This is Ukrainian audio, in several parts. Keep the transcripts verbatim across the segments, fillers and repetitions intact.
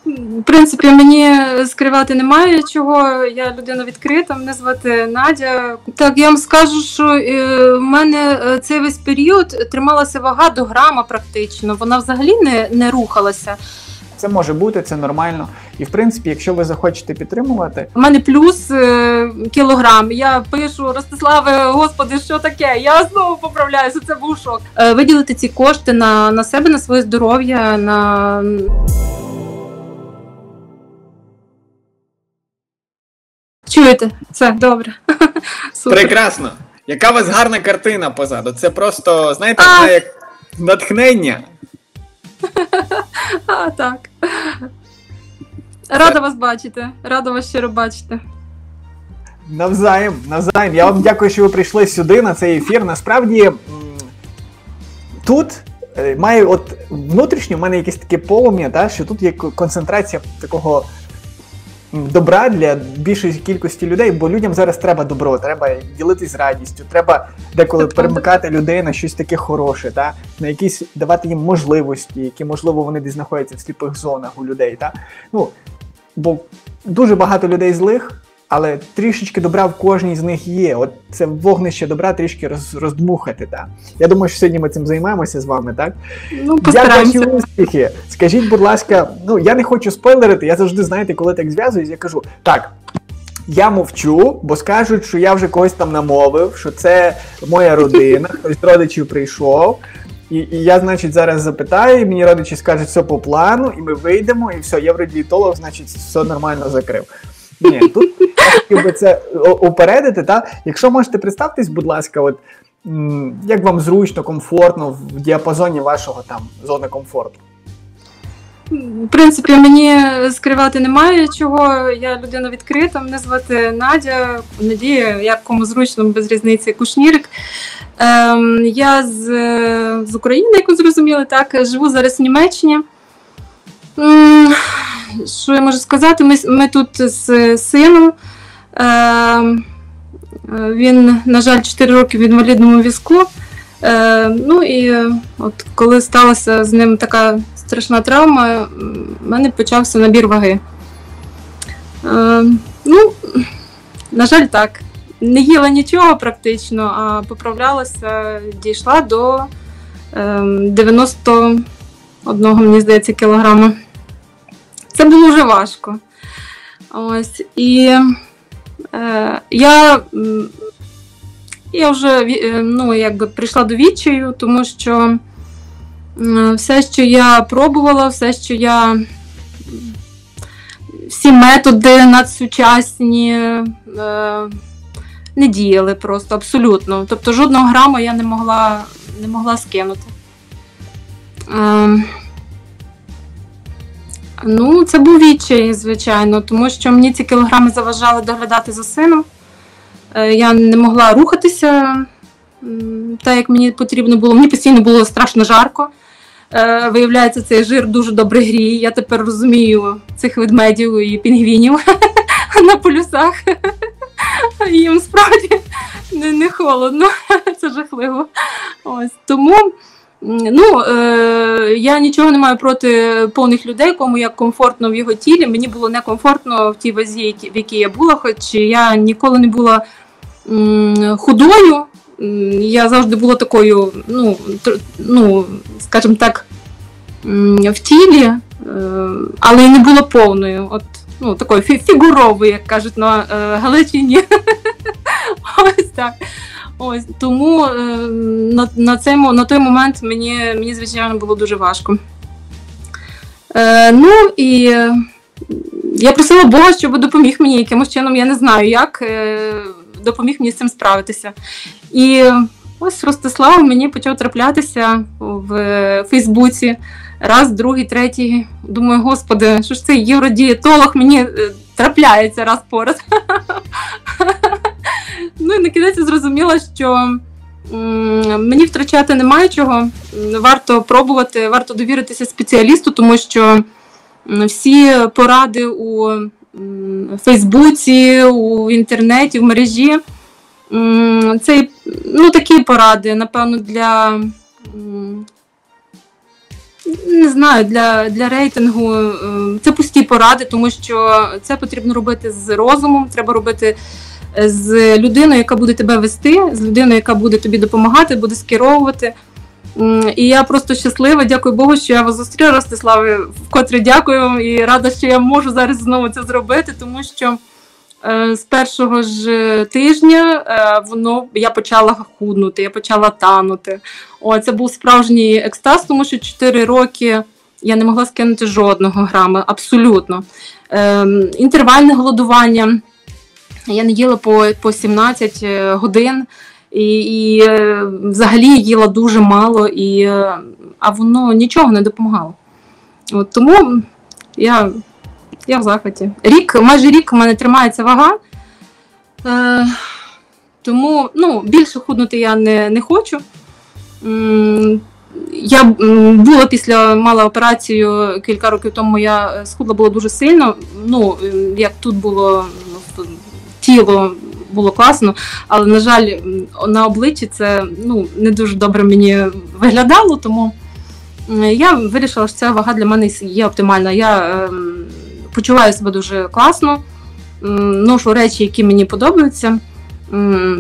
В принципі, мені скривати немає чого, я людина відкрита, мене звати Надя. Так, я вам скажу, що в мене цей весь період трималася вага до грама практично, вона взагалі не, не рухалася. Це може бути, це нормально. І, в принципі, якщо ви захочете підтримувати... У мене плюс е, кілограм. Я пишу: Ростиславе, господи, що таке? Я знову поправляюся, це був шок. Е, виділити ці кошти на, на себе, на своє здоров'я, на... Чуєте? Це добре. Супер. Прекрасно. Яка у вас гарна картина позаду. Це просто, знаєте, вона як натхнення. А, так. Рада вас бачити. Рада вас щиро бачити. Навзаєм, навзаєм. Я вам дякую, що ви прийшли сюди на цей ефір. Насправді, тут має от внутрішньо в мене якесь таке полум'я, та, що тут є концентрація такого добра для більшої кількості людей, бо людям зараз треба добро, треба ділитись радістю, треба деколи перемикати людей на щось таке хороше, та? На якісь давати їм можливості, які, можливо, вони десь знаходяться в сліпих зонах у людей. Та? Ну, бо дуже багато людей злих, але трішечки добра в кожній з них є. От це вогнище добра трішки роз, роздмухати. Та? Я думаю, що сьогодні ми цим займаємося з вами, так? Ну, постараємося. Як ваші успіхи? Скажіть, будь ласка, ну, я не хочу спойлерити, я завжди, знаєте, коли так зв'язуюсь, я кажу, так, я мовчу, бо скажуть, що я вже когось там намовив, що це моя родина, хтось з родичів прийшов, і, і я, значить, зараз запитаю, і мені родичі скажуть, все по плану, і ми вийдемо, і все, євродієтолог, значить, все нормально закрив. Ні, тут я хотів би це упередити, та? Якщо можете представтесь, будь ласка, от, м, як вам зручно, комфортно в діапазоні вашого там зони комфорту? В принципі, мені скривати немає чого, я людина відкрита, мене звати Надя, Надія, як кому зручно, без різниці, Кушнірик. Ем, я з, з України, як ви зрозуміли, так, живу зараз в Німеччині. Ем, що я можу сказати, ми, ми тут з сином, ем, він, на жаль, чотири роки в інвалідному візку. Е, ну і от коли сталася з ним така страшна травма, в мене почався набір ваги. Е, ну, на жаль, так. Не їла нічого практично, а поправлялася, дійшла до е, дев'яносто одного, мені здається, кілограма. Це було вже важко. Ось, і е, я... Я вже ну, якби прийшла до відчаю, тому що все, що я пробувала, все, що я, всі методи надсучасні не діяли просто абсолютно. Тобто жодного граму я не могла, не могла скинути. Ну, це був відчай, звичайно, тому що мені ці кілограми заважали доглядати за сином. Я не могла рухатися так, як мені потрібно було. Мені постійно було страшно жарко. Виявляється, цей жир дуже добре гріє. Я тепер розумію цих ведмедів і пінгвінів на полюсах. Їм справді не, не холодно. Це жахливо. Ось. Тому ну, е, я нічого не маю проти повних людей, кому як комфортно в його тілі. Мені було некомфортно в тій вазі, в якій я була, хоч я ніколи не була м, худою. Я завжди була такою, ну, тр, ну скажімо так, м, в тілі, е, але й не була повною. От, ну, такою фі фігуровою, як кажуть на е, Галичині. Ось так. Ось, тому е, на, на, цей, на той момент мені, мені, звичайно, було дуже важко. Е, ну, і я просила Бога, щоб допоміг мені якимось чином, я не знаю як, е, допоміг мені з цим справитися. І ось Ростислав мені почав траплятися в Фейсбуці. Раз, другий, третій. Думаю, господи, що ж цей євродієтолог мені трапляється раз по раз. Ну і на кінець зрозуміла, що м, мені втрачати немає чого, варто пробувати, варто довіритися спеціалісту, тому що всі поради у м, Фейсбуці, у інтернеті, в мережі, м, це ну, такі поради, напевно, для, м, не знаю, для, для рейтингу е, це пусті поради, тому що це потрібно робити з розумом, треба робити з людиною, яка буде тебе вести, з людиною, яка буде тобі допомагати, буде скеровувати. І я просто щаслива, дякую Богу, що я вас зустріла, Ростиславе, вкотре дякую і рада, що я можу зараз знову це зробити, тому що е, з першого ж тижня е, воно, я почала худнути, я почала танути. О, це був справжній екстаз, тому що чотири роки я не могла скинути жодного грама, абсолютно. Е, інтервальне голодування, я не їла по, по сімнадцять годин, і, і е, взагалі їла дуже мало, і, е, а воно нічого не допомагало. От, тому я, я в захваті. Рік, майже рік в мене тримається вага, е, тому ну, більше худнути я не, не хочу. М, Я була після, мала операцію кілька років тому, я схудла була дуже сильно, ну, як тут було, тіло було класно, але, на жаль, на обличчі це ну, не дуже добре мені виглядало, тому я вирішила, що ця вага для мене є оптимальна. Я е, почуваю себе дуже класно, ношу речі, які мені подобаються, е,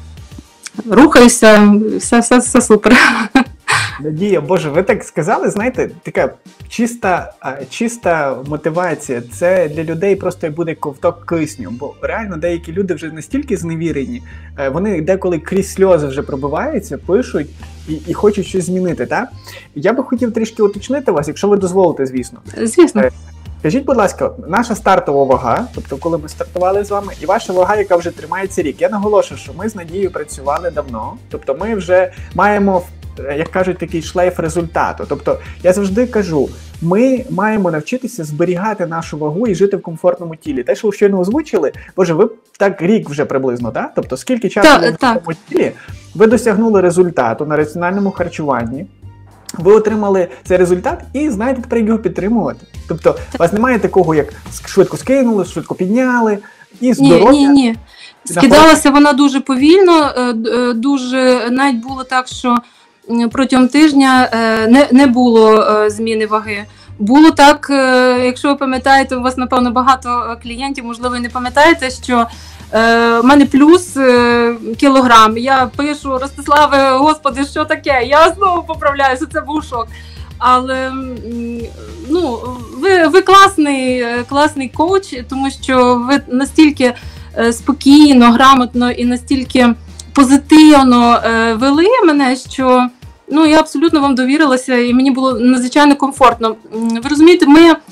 рухаюся, все, все, все супер. Надія, Боже, ви так сказали, знаєте, така чиста, чиста мотивація. Це для людей просто буде ковток кисню, бо реально деякі люди вже настільки зневірені, вони деколи крізь сльози вже пробиваються, пишуть і, і хочуть щось змінити, так? Я би хотів трішки уточнити вас, якщо ви дозволите, звісно. Звісно. Скажіть, будь ласка, наша стартова вага, тобто коли ми стартували з вами, і ваша вага, яка вже тримається рік. Я наголошую, що ми з Надією працювали давно, тобто ми вже маємо, як кажуть, такий шлейф результату. Тобто я завжди кажу, ми маємо навчитися зберігати нашу вагу і жити в комфортному тілі. Те, що ви щойно озвучили, Боже, ви так рік вже приблизно, так? Тобто скільки часу так, ви в так. цьому тілі, ви досягнули результату на раціональному харчуванні, ви отримали цей результат і знаєте тепер, як його підтримувати. Тобто у вас немає такого, як швидко скинули, швидко підняли, і здоров'я... Ні, ні, ні. Скидалася вона дуже повільно, дуже, навіть було так, що протягом тижня не, не було зміни ваги. Було так, якщо ви пам'ятаєте, у вас, напевно, багато клієнтів, можливо, і не пам'ятаєте, що в мене плюс кілограм. Я пишу, Ростиславе, господи, що таке? Я знову поправляюся, це був шок. Але ну, ви, ви класний, класний коуч, тому що ви настільки спокійно, грамотно і настільки позитивно вели мене, що ну, я абсолютно вам довірилася і мені було надзвичайно комфортно. Ви розумієте, ми е,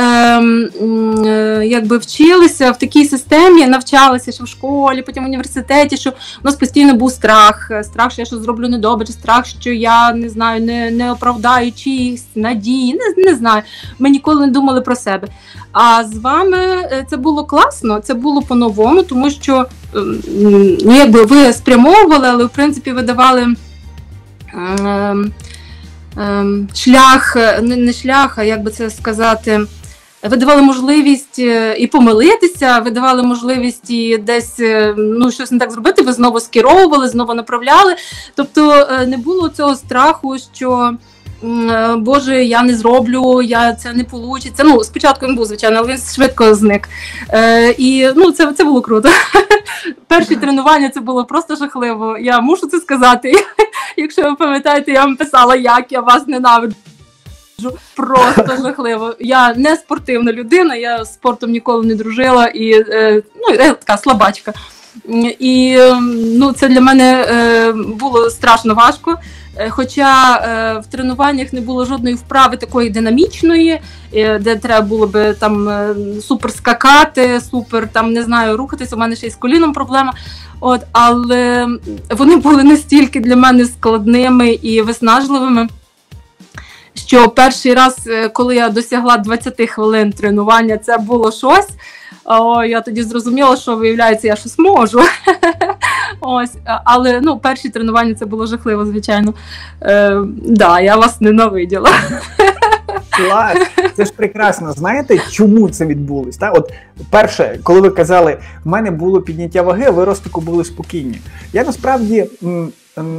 е, якби вчилися в такій системі, навчалися, що в школі, потім в університеті, що у нас постійно був страх. Страх, що я щось зроблю недобре, страх, що я, не знаю, не, не оправдаю чиїсь надії, не, не знаю. Ми ніколи не думали про себе. А з вами це було класно, це було по-новому, тому що ну, якби ви спрямовували, але в принципі ви давали шлях, не шлях, а як би це сказати, ви давали можливість і помилитися, ви давали можливість і десь ну, щось не так зробити, ви знову скеровували, знову направляли. Тобто не було цього страху, що Боже, я не зроблю, я це не вийде. Ну, спочатку він був, звичайно, але він швидко зник. Е, і ну, це, це було круто. Перші тренування це було просто жахливо. Я мушу це сказати. Якщо ви пам'ятаєте, я вам писала, як я вас ненавиджу. Просто жахливо. Я не спортивна людина, я з спортом ніколи не дружила, і е, ну, я така слабачка. І ну, це для мене е, було страшно важко. Хоча е, в тренуваннях не було жодної вправи такої динамічної, е, де треба було би там е, супер скакати, супер там, не знаю, рухатися, у мене ще й з коліном проблема. От, але вони були настільки для мене складними і виснажливими, що перший раз, коли я досягла двадцять хвилин тренування, це було щось. О, я тоді зрозуміла, що, виявляється, я щось можу. Ось, але ну, перші тренування це було жахливо, звичайно. Е, да, я вас ненавиділа. Клас, це ж прекрасно. Знаєте, чому це відбулось? Так? От перше, коли ви казали, в мене було підняття ваги, а ви розтику були спокійні. Я насправді м, м,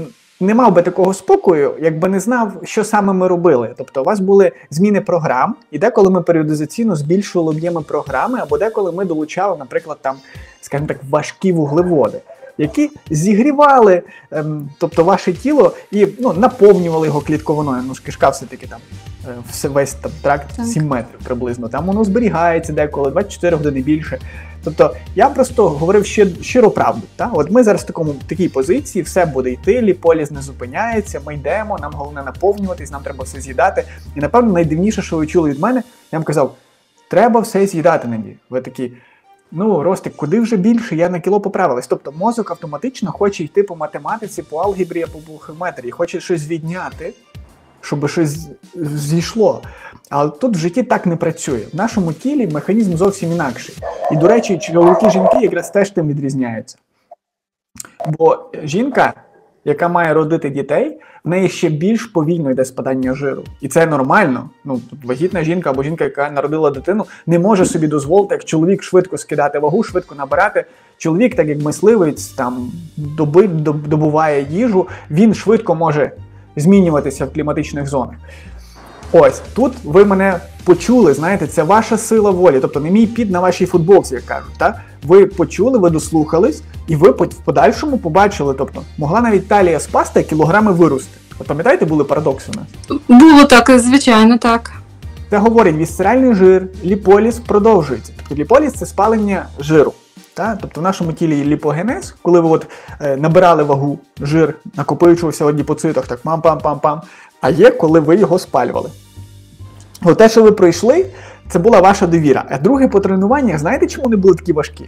не мав би такого спокою, якби не знав, що саме ми робили. Тобто у вас були зміни програм, і деколи ми періодизаційно збільшували об'єми програми, або деколи ми долучали, наприклад, там, скажімо так, важкі вуглеводи, які зігрівали, ем, тобто ваше тіло і ну, наповнювали його клітковиною. Ну, кишка все-таки там е, все, весь там, тракт сім метрів приблизно. Там воно зберігається деколи, двадцять чотири години більше. Тобто я просто говорив щир, щиро правду. Та? От ми зараз в такому, такій позиції, все буде йти, ліполіз не зупиняється, ми йдемо, нам головне наповнюватись, нам треба все з'їдати. І напевно найдивніше, що ви чули від мене, я вам казав, треба все з'їдати, Надія. Ви такі, ну, Ростик, куди вже більше, я на кіло поправилась. Тобто мозок автоматично хоче йти по математиці, по алгебрі, по бухгалтерії, хоче щось відняти, щоб щось зійшло. Але тут в житті так не працює. В нашому тілі механізм зовсім інакший. І, до речі, чоловіки і жінки якраз теж тим відрізняються. Бо жінка, яка має родити дітей, в неї ще більш повільно йде спадання жиру. І це нормально. Ну, вагітна жінка або жінка, яка народила дитину, не може собі дозволити, як чоловік, швидко скидати вагу, швидко набирати. Чоловік, так як мисливець, там, доби, добуває їжу, він швидко може змінюватися в кліматичних зонах. Ось, тут ви мене почули, знаєте, це ваша сила волі, тобто не мій під на вашій футболці, як кажуть, так? Ви почули, ви дослухались, і ви в подальшому побачили, тобто, могла навіть талія спасти, а кілограми вирости. От пам'ятаєте, були парадокси у нас? Було так, звичайно, так. Це говорить, вісцеральний жир, ліполіз продовжується. Тобто ліполіз – це спалення жиру. Та? Тобто в нашому тілі є ліпогенез, коли ви от, е, набирали вагу, жир, накопичувався в адіпоцитах, так пам-пам-пам-пам, а є, коли ви його спалювали. От те, що ви пройшли, це була ваша довіра. А друге по тренуваннях, знаєте, чому вони були такі важкі?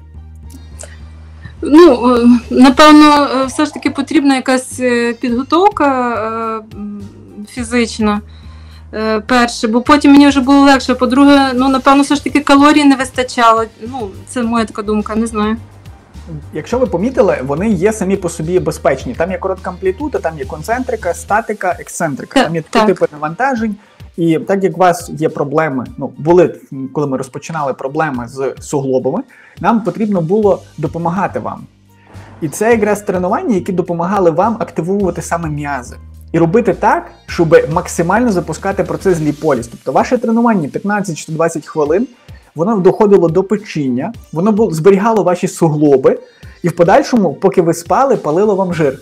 Ну, напевно, все ж таки потрібна якась підготовка фізична, перше, бо потім мені вже було легше. По-друге, ну, напевно, все ж таки калорій не вистачало. Ну, це моя така думка, не знаю. Якщо ви помітили, вони є самі по собі безпечні. Там є коротка амплітуда, там є концентрика, статика, ексцентрика. Там є три типи навантажень. І так як у вас є проблеми, ну, були, коли ми розпочинали проблеми з суглобами, нам потрібно було допомагати вам. І це якраз тренування, які допомагали вам активувати саме м'язи. І робити так, щоб максимально запускати процес ліполіз. Тобто ваше тренування п'ятнадцять чи двадцять хвилин, воно доходило до печіння, воно було, зберігало ваші суглоби, і в подальшому, поки ви спали, палило вам жир.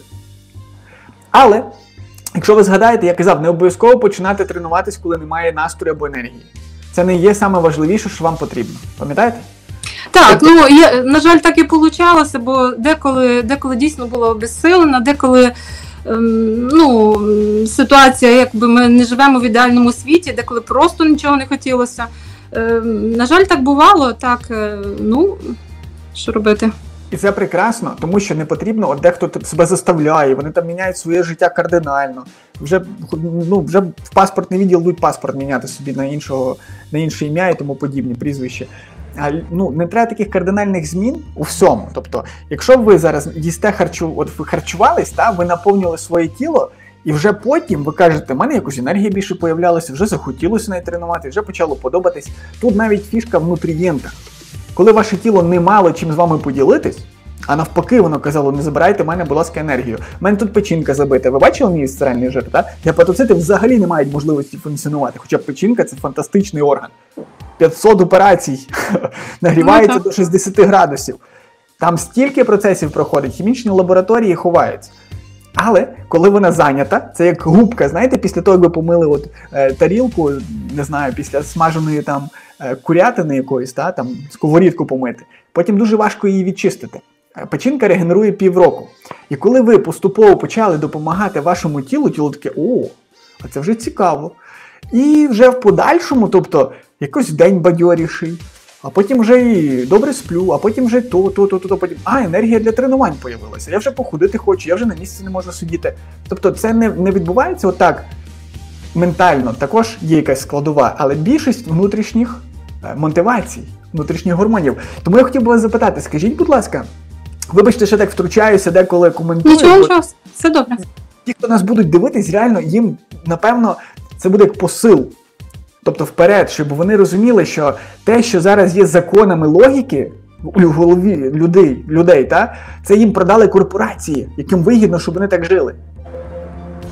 Але, якщо ви згадаєте, я казав, не обов'язково починати тренуватись, коли немає настрою або енергії. Це не є саме важливіше, що вам потрібно. Пам'ятаєте? Так, ну, я, на жаль, так і вийшло, бо деколи, деколи дійсно було обезсилено, деколи ем, ну, ситуація, якби ми не живемо в ідеальному світі, деколи просто нічого не хотілося. Ем, на жаль, так бувало, так, е, ну, що робити? І це прекрасно, тому що не потрібно, от дехто себе заставляє, вони там міняють своє життя кардинально. Вже, ну, вже в паспортний відділ йдуть паспорт міняти собі на, іншого, на інше ім'я і тому подібні прізвище. А, ну, не треба таких кардинальних змін у всьому. Тобто, якщо ви зараз їсте харчу, от ви харчувались, та, ви наповнювали своє тіло, і вже потім ви кажете, в мене якось енергія більше появлялася, вже захотілося неї тренувати, вже почало подобатись. Тут навіть фішка в нутрієнтах. Коли ваше тіло не мало чим з вами поділитись, а навпаки, воно казало, не забирайте в мене, будь ласка, енергію. У мене тут печінка забита. Ви бачили мій вісцеральний жир, так? Гепатоцити взагалі не мають можливості функціонувати, хоча печінка – це фантастичний орган. п'ятсот операцій, нагрівається до шістдесят градусів. Там стільки процесів проходить, хімічні лабораторії ховаються. Але коли вона зайнята, це як губка, знаєте, після того, як ви помили от, е, тарілку, не знаю, після смаженої там е, курятини якоїсь, та, там, сковорідку помити, потім дуже важко її відчистити. Печінка регенерує півроку. І коли ви поступово почали допомагати вашому тілу, тіло таке, о, а це вже цікаво. І вже в подальшому, тобто, якось день бадьоріший, а потім вже і добре сплю, а потім вже то, то, то, то, то, потім, а, енергія для тренувань появилася, я вже походити хочу, я вже на місці не можу сидіти. Тобто це не, не відбувається отак ментально, також є якась складова, але більшість внутрішніх мотивацій, внутрішніх гормонів. Тому я хотів би вас запитати, скажіть, будь ласка, вибачте, що так втручаюся, деколи коментую. Нічого, нічого, все добре. Ті, хто нас будуть дивитись, реально, їм, напевно, це буде як посил. Тобто вперед, щоб вони розуміли, що те, що зараз є законами логіки у голові людей, людей та, це їм продали корпорації, яким вигідно, щоб вони так жили.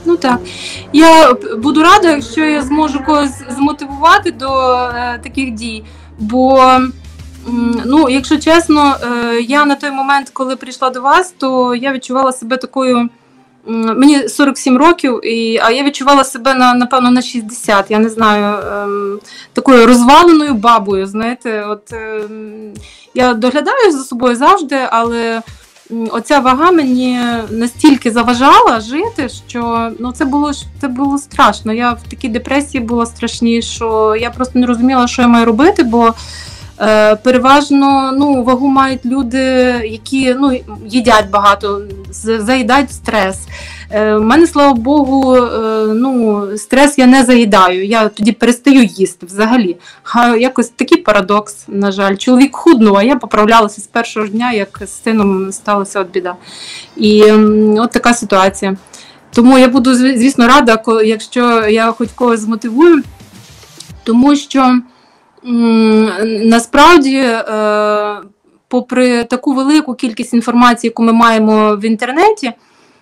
Ну так. Я буду рада, якщо я зможу когось змотивувати до е, таких дій. Бо, ну, якщо чесно, е, я на той момент, коли прийшла до вас, то я відчувала себе такою. Мені сорок сім років, і, а я відчувала себе, на, напевно, на шістдесят, я не знаю, ем, такою розваленою бабою, знаєте. От, ем, я доглядаю за собою завжди, але оця вага мені настільки заважала жити, що ну, це, було, це було страшно. Я в такій депресії була страшні, що я просто не розуміла, що я маю робити, бо е, переважно ну, вагу мають люди, які ну, їдять багато, заїдають стрес. Е, в мене, слава Богу, е, ну, стрес я не заїдаю, я тоді перестаю їсти взагалі. А якось такий парадокс, на жаль. Чоловік худнув, а я поправлялася з першого ж дня, як з сином сталася от біда. І е, от така ситуація. Тому я буду, звісно, рада, якщо я хоч когось змотивую, тому що м, насправді, е, попри таку велику кількість інформації, яку ми маємо в інтернеті,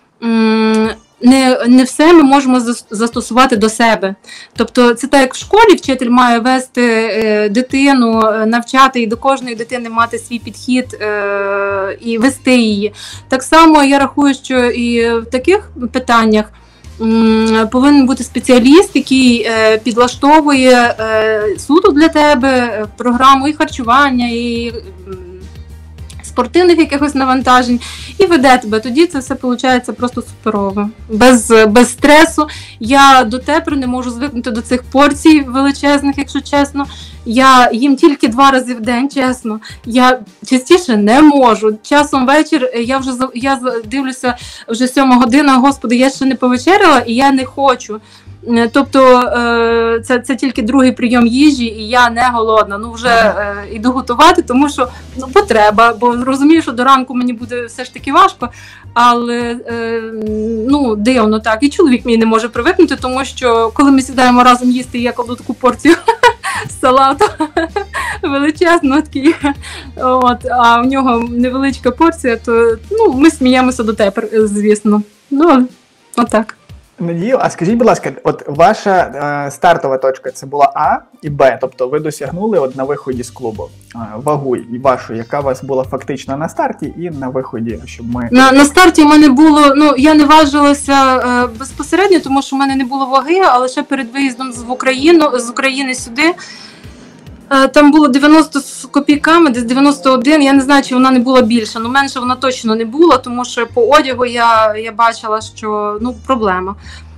Не, не все ми можемо застосувати до себе. Тобто це так, як в школі вчитель має вести е, дитину, навчати і до кожної дитини мати свій підхід е, і вести її. Так само я рахую, що і в таких питаннях м, повинен бути спеціаліст, який е, підлаштовує е, суто для тебе програму і харчування, і спортивних якихось навантажень, і веде тебе. Тоді це все виходить просто суперово. Без, без стресу. Я дотепер не можу звикнути до цих порцій величезних, якщо чесно. Я їм тільки два рази в день, чесно. Я частіше не можу. Часом вечір я вже я дивлюся, вже сьома година, господи, я ще не повечеряла, і я не хочу. Тобто це, це тільки другий прийом їжі, і я не голодна. Ну вже е, іду готувати, тому що ну, потреба, бо розумію, що до ранку мені буде все ж таки важко, але е, ну, дивно так. І чоловік мій не може привикнути, тому що коли ми сідаємо разом їсти, я кладу таку порцію салату величезну, такий, от, а в нього невеличка порція, то ну, ми сміємося дотепер, звісно. Ну, отак. Надію, а скажіть, будь ласка, от ваша е, стартова точка це була А і Б, тобто ви досягнули от на виході з клубу е, вагу вашу, яка у вас була фактично на старті і на виході, щоб ми... На, на старті в мене було, ну, я не важилася е, безпосередньо, тому що в мене не було ваги, але ще перед виїздом з Україну, з України сюди, е, там було дев'яносто з копійками, десь дев'яносто один, я не знаю, чи вона не була більша, але менше вона точно не була, тому що по одягу я, я бачила, що ну, проблема.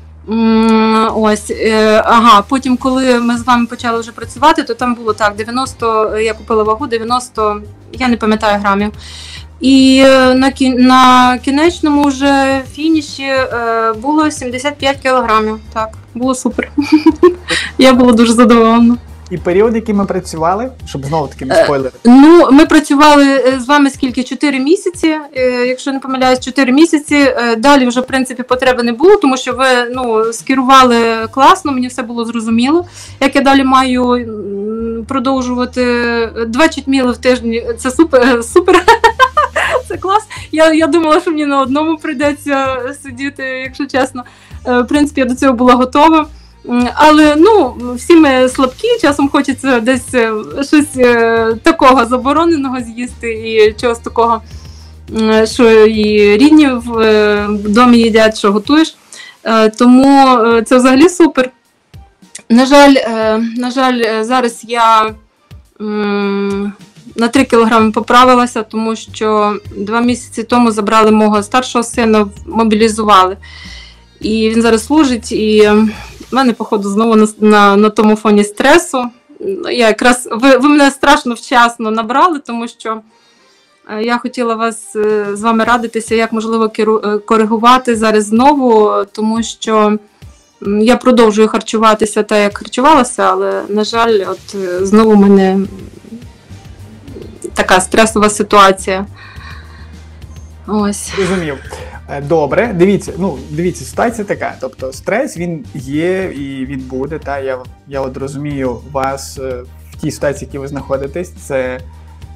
Ось, е, ага, потім, коли ми з вами почали вже працювати, то там було так, дев'яносто, я купила вагу, дев'яносто, я не пам'ятаю грамів. І на, на кінечному вже фініші е, було сімдесят п'ять кілограмів, так, було супер. Я була дуже задоволена. І період, який ми працювали, щоб знову таки не спойлерити? Ну, ми працювали з вами скільки? чотири місяці, якщо не помиляюсь, чотири місяці. Далі вже, в принципі, потреби не було, тому що ви ну, скерували класно, мені все було зрозуміло. Як я далі маю продовжувати двадцять міл в тиждень, це супер, супер. Це клас. Я, я думала, що мені на одному прийдеться сидіти, якщо чесно. В принципі, я до цього була готова. Але, ну, всі ми слабкі, часом хочеться десь щось такого забороненого з'їсти і чогось такого, що і рідні в домі їдять, що готуєш. Тому це взагалі супер. На жаль, на жаль, зараз я на три кілограми поправилася, тому що два місяці тому забрали мого старшого сина, мобілізували. І він зараз служить, і в мене, походу, знову на, на, на тому фоні стресу. Я якраз, ви, ви мене страшно вчасно набрали, тому що я хотіла вас з вами радитися, як можливо керу, коригувати зараз знову, тому що я продовжую харчуватися так, як харчувалася, але, на жаль, от знову в мене така стресова ситуація. Ось. Розумів. Добре, дивіться, ну, дивіться, ситуація така, тобто стрес, він є і він буде, та, я, я от розумію вас в тій ситуації, в якій ви знаходитесь, це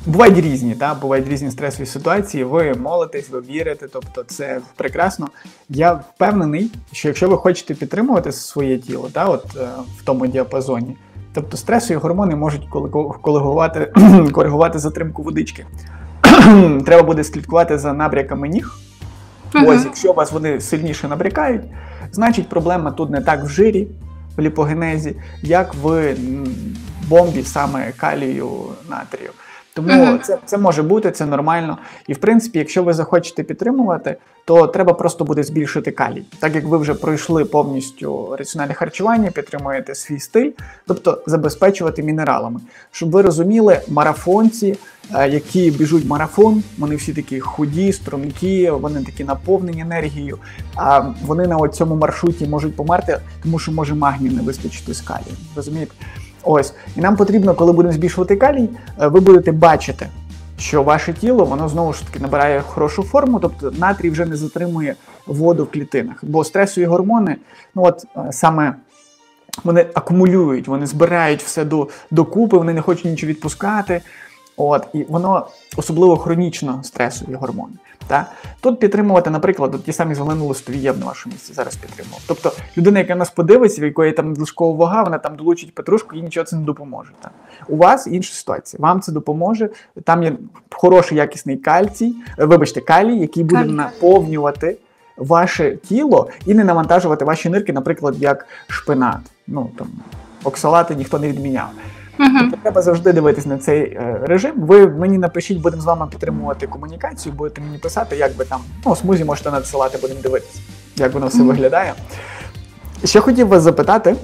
бувають різні, та? Бувають різні стресові ситуації, ви молитесь, ви вірите, тобто це прекрасно. Я впевнений, що якщо ви хочете підтримувати своє тіло, та, от, е, в тому діапазоні, тобто стресові гормони можуть коригувати, коригувати затримку водички. Треба буде слідкувати за набряками ніг. Uh-huh. Ось, якщо у вас вони сильніше набрякають, значить проблема тут не так в жирі, в ліпогенезі, як в бомбі саме калію, натрію. Тому uh-huh. це, це може бути, це нормально. І, в принципі, якщо ви захочете підтримувати, то треба просто буде збільшити калій. Так як ви вже пройшли повністю раціональне харчування, підтримуєте свій стиль, тобто забезпечувати мінералами. Щоб ви розуміли, марафонці, які біжуть марафон, вони всі такі худі, стрункі, вони такі наповнені енергією, а вони на цьому маршруті можуть померти, тому що може магнію не вистачити з калієм. Розумієте? Ось. І нам потрібно, коли будемо збільшувати калій, ви будете бачити, що ваше тіло, воно знову ж таки набирає хорошу форму, тобто натрій вже не затримує воду в клітинах. Бо стресові гормони, ну от саме вони акумулюють, вони збирають все до, докупи, вони не хочуть нічого відпускати. От, і воно особливо хронічно стресові гормони. Та? Тут підтримувати, наприклад, от ті самі зеленолистові я б на вашому місці зараз підтримував. Тобто людина, яка нас подивиться, в якої там надлишкова вага, вона там долучить петрушку, їй нічого це не допоможе. Та? У вас інша ситуація, вам це допоможе, там є хороший якісний кальцій, вибачте, калій, який буде Калій. наповнювати ваше тіло і не навантажувати ваші нирки, наприклад, як шпинат. Ну, там, оксалати ніхто не відміняв. Uh-huh. Тобто треба завжди дивитись на цей е, режим. Ви мені напишіть, будемо з вами підтримувати комунікацію, будете мені писати, як би там, ну, смузі можете надсилати, будемо дивитися, як воно все uh-huh. виглядає. Ще хотів вас запитати,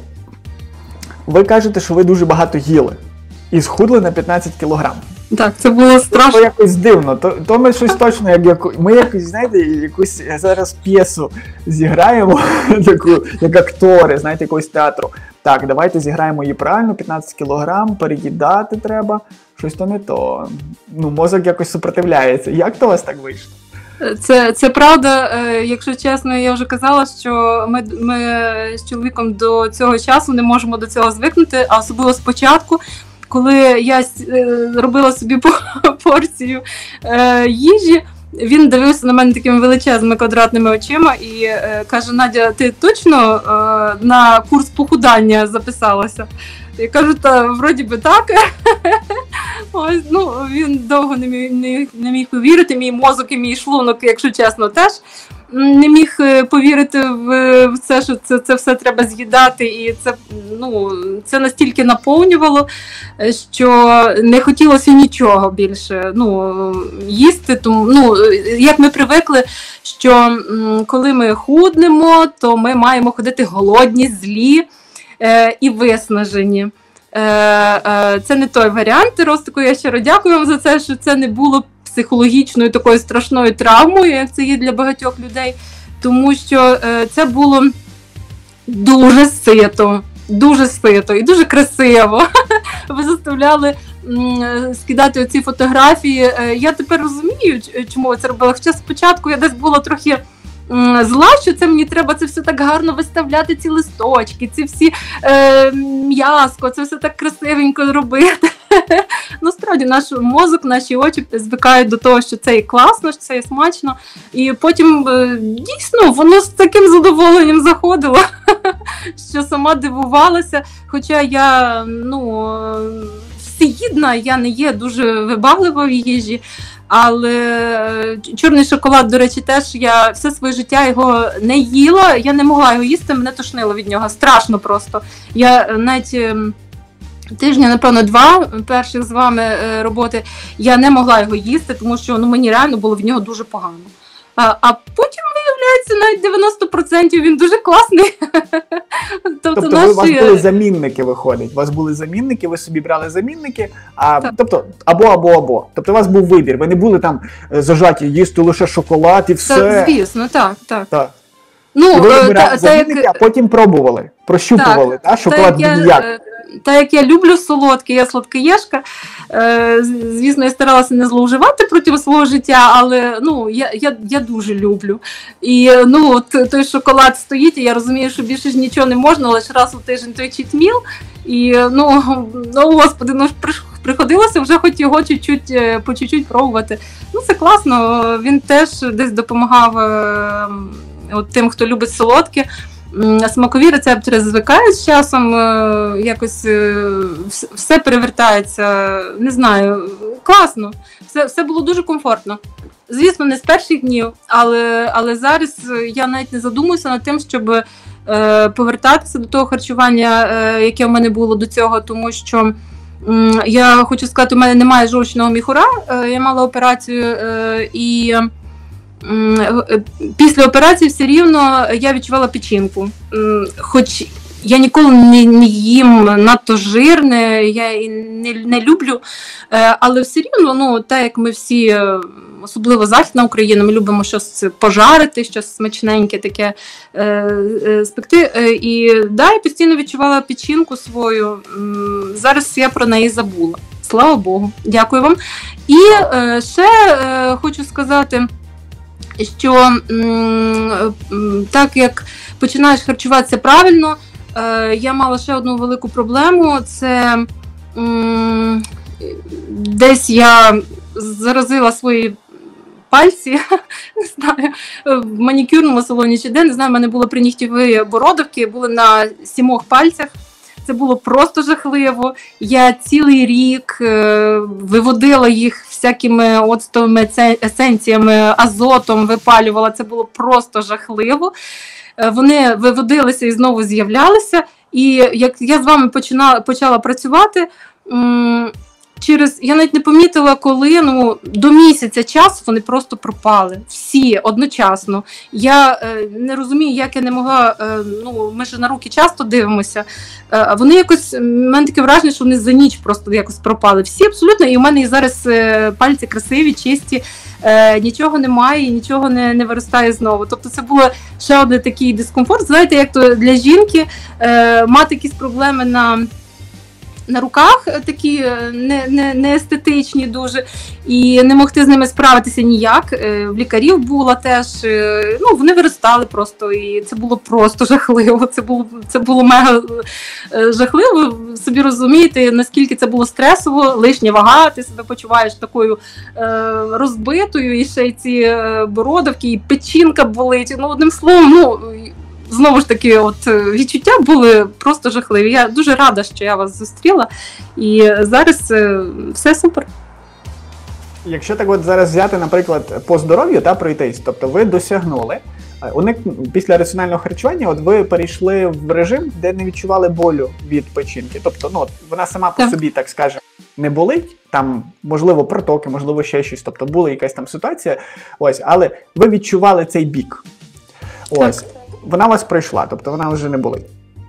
ви кажете, що ви дуже багато їли і схудли на п'ятнадцять кілограм. Так, це було страшно. То якось дивно, то, то ми щось точно, як, як ми якось, знаєте, якусь зараз п'єсу зіграємо, таку, як актори, знаєте, якогось театру. Так, давайте зіграємо її правильно, п'ятнадцять кілограм, переїдати треба, щось то не то. Ну, мозок якось супротивляється. Як то у вас так вийшло? Це, це правда, якщо чесно, я вже казала, що ми, ми з чоловіком до цього часу не можемо до цього звикнути, а особливо спочатку, коли я робила собі порцію їжі, він дивився на мене такими величезними квадратними очима і е, каже: Надя, ти точно е, на курс похудання записалася? Я кажу, та вроді би так. Ось, ну, він довго не міг, не, не міг повірити, мій мозок і мій шлунок, якщо чесно, теж не міг повірити в, в це, що це, це все треба з'їдати, і це, ну, це настільки наповнювало, що не хотілося нічого більше, ну, їсти. Тому, ну, як ми привикли, що м, коли ми худнемо, то ми маємо ходити голодні, злі е, і виснажені. Е, е, це не той варіант ростику. Я щиро дякую вам за це, що це не було психологічною такою страшною травмою, як це є для багатьох людей, тому що е, це було дуже сито, дуже сито і дуже красиво. Ви заставляли м, скидати оці фотографії. Е, я тепер розумію, чому я це робила. Хоча спочатку я десь була трохи м, зла, що це мені треба це все так гарно виставляти, ці листочки, ці всі е, м'яско, це все так красивенько робити. Ну, справді, наш мозок, наші очі звикають до того, що це і класно, що це і смачно. І потім, дійсно, воно з таким задоволенням заходило, що сама дивувалася. Хоча я, ну, всеїдна, я не є дуже вибаглива в їжі. Але чорний шоколад, до речі, теж я все своє життя його не їла. Я не могла його їсти, мене тошнило від нього. Страшно просто. Я навіть... Тижня, напевно, два перших з вами е, роботи, я не могла його їсти, тому що, ну, мені реально було в нього дуже погано. А, а потім, виявляється, навіть дев'яносто відсотків він дуже класний. Тобто, тобто наші... у вас були замінники, виходить. У вас були замінники, ви собі брали замінники, а, тобто або-або-або. Тобто у вас був вибір, ви не були там зажаті їсти лише шоколад і все. Так, звісно, так, так. так. Ну, і ви вибирали та, замінники, як... а потім пробували, прощупували, так, та, шоколад та, ніяк. Я... Та як я люблю солодке, я сладкоєшка, е, звісно, я старалася не зловживати проти свого життя, але, ну, я, я, я дуже люблю. І, ну, от той шоколад стоїть, і я розумію, що більше ж нічого не можна, лише раз у тиждень той читміл. І, ну, ну, господи, ну, приходилося вже хоч його чуть-чуть, по чуть-чуть пробувати. Ну, це класно, він теж десь допомагав от тим, хто любить солодке. Смакові рецептори звикають з часом, якось все перевертається, не знаю, класно, все, все було дуже комфортно. Звісно, не з перших днів, але, але зараз я навіть не задумуюся над тим, щоб е, повертатися до того харчування, е, яке в мене було до цього, тому що е, я хочу сказати, у мене немає жовчного міхура, е, я мала операцію е, і е, після операції все рівно я відчувала печінку, е, хоч я ніколи не, не їм надто жирне, я і не, не люблю, е, але все рівно, ну, так як ми всі, особливо Західна Україна, ми любимо щось пожарити, щось смачненьке таке е, е, спекти. Е, і да, я постійно відчувала печінку свою. Зараз я про неї забула. Слава Богу. Дякую вам. І е, ще е, хочу сказати, що м, так як починаєш харчуватися правильно, е, я мала ще одну велику проблему. Це м, десь я заразила свої пальці, не знаю, в манікюрному салоні чи де, не знаю, в мене були принігтєві бородавки, були на сімох пальцях. Це було просто жахливо. Я цілий рік е, виводила їх всякими оцтовими есенціями, азотом випалювала. Це було просто жахливо. Е, вони виводилися і знову з'являлися. І як я з вами починала, почала працювати, м- через, я навіть не помітила, коли, ну, до місяця часу вони просто пропали. Всі, одночасно. Я е, не розумію, як я не могла, е, ну, ми ж на руки часто дивимося, е, вони якось, в мене таке враження, що вони за ніч просто якось пропали. Всі абсолютно, і в мене і зараз е, пальці красиві, чисті, е, нічого немає, нічого не, не виростає знову. Тобто це був ще один такий дискомфорт. Знаєте, як то для жінки е, мати якісь проблеми на... на руках, такі не, не, не естетичні дуже, і не могти з ними справитися ніяк. В лікарів була теж, ну, вони виростали просто, і це було просто жахливо, це було, це було мега жахливо. Собі розумієте, наскільки це було стресово, лишня вага, ти себе почуваєш такою е, розбитою, і ще й ці бородавки, і печінка болить, ну, одним словом, ну, знову ж таки, от відчуття були просто жахливі. Я дуже рада, що я вас зустріла, і зараз все супер. Якщо так от зараз взяти, наприклад, по здоров'ю та пройтись, тобто ви досягнули, уник... після раціонального харчування, от ви перейшли в режим, де не відчували болю від печінки. Тобто, ну, вона сама по так. собі, так скажемо, не болить, там, можливо, протоки, можливо, ще щось, тобто була якась там ситуація, ось, але ви відчували цей бік. Ось. Так. Вона у вас пройшла, тобто вона вже не болить.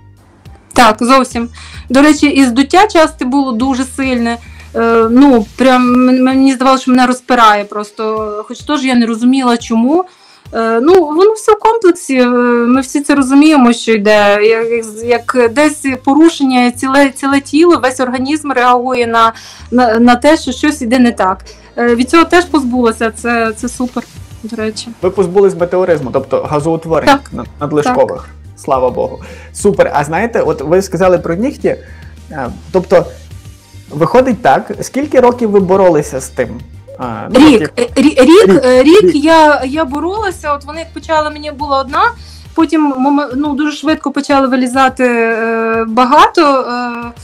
Так, зовсім. До речі, і здуття часто було дуже сильне. Е, ну, прям мені здавалося, що мене розпирає просто. Хоч теж я не розуміла, чому. Е, ну, воно все в комплексі. Ми всі це розуміємо, що йде. Як, як десь порушення, ціле, ціле тіло, весь організм реагує на, на, на те, що щось йде не так. Е, від цього теж позбулася, це, це супер. До речі. Ви позбулись метеоризму, тобто газоутворень надлишкових. Так. Слава Богу. Супер. А знаєте, от ви сказали про нігті, тобто виходить так, скільки років ви боролися з тим? А, ну, рік. Рік, рік, рік, рік я, я боролася, от вони як почали, мені була одна, потім ну, дуже швидко почали вилізати е, багато. Е,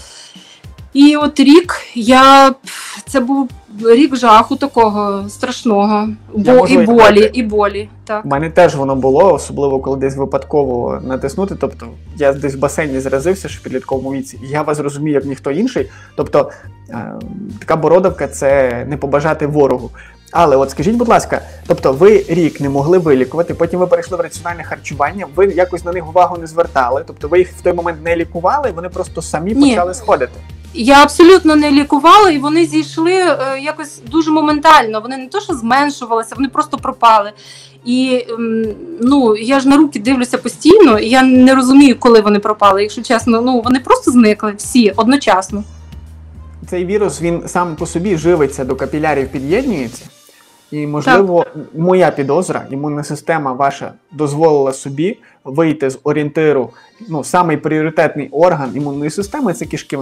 і от рік я, це був рік жаху такого страшного, бо і болі, і болі. Так. У мене теж воно було, особливо коли десь випадково натиснути, тобто я десь в басейні заразився, що в підлітковому віці, і я вас розумію, як ніхто інший, тобто е, така бородавка – це не побажати ворогу. Але от скажіть, будь ласка, тобто ви рік не могли вилікувати, потім ви перейшли в раціональне харчування, ви якось на них увагу не звертали, тобто ви їх в той момент не лікували, вони просто самі Ні. почали сходити? Я абсолютно не лікувала, і вони зійшли е, якось дуже моментально. Вони не то, що зменшувалися, вони просто пропали. І ем, ну, я ж на руки дивлюся постійно, і я не розумію, коли вони пропали. Якщо чесно, ну, вони просто зникли всі одночасно. Цей вірус, він сам по собі живиться, до капілярів під'єднується. І, можливо, так. моя підозра, імунна система ваша дозволила собі вийти з орієнтиру, ну, самий пріоритетний орган імунної системи – це кишківник.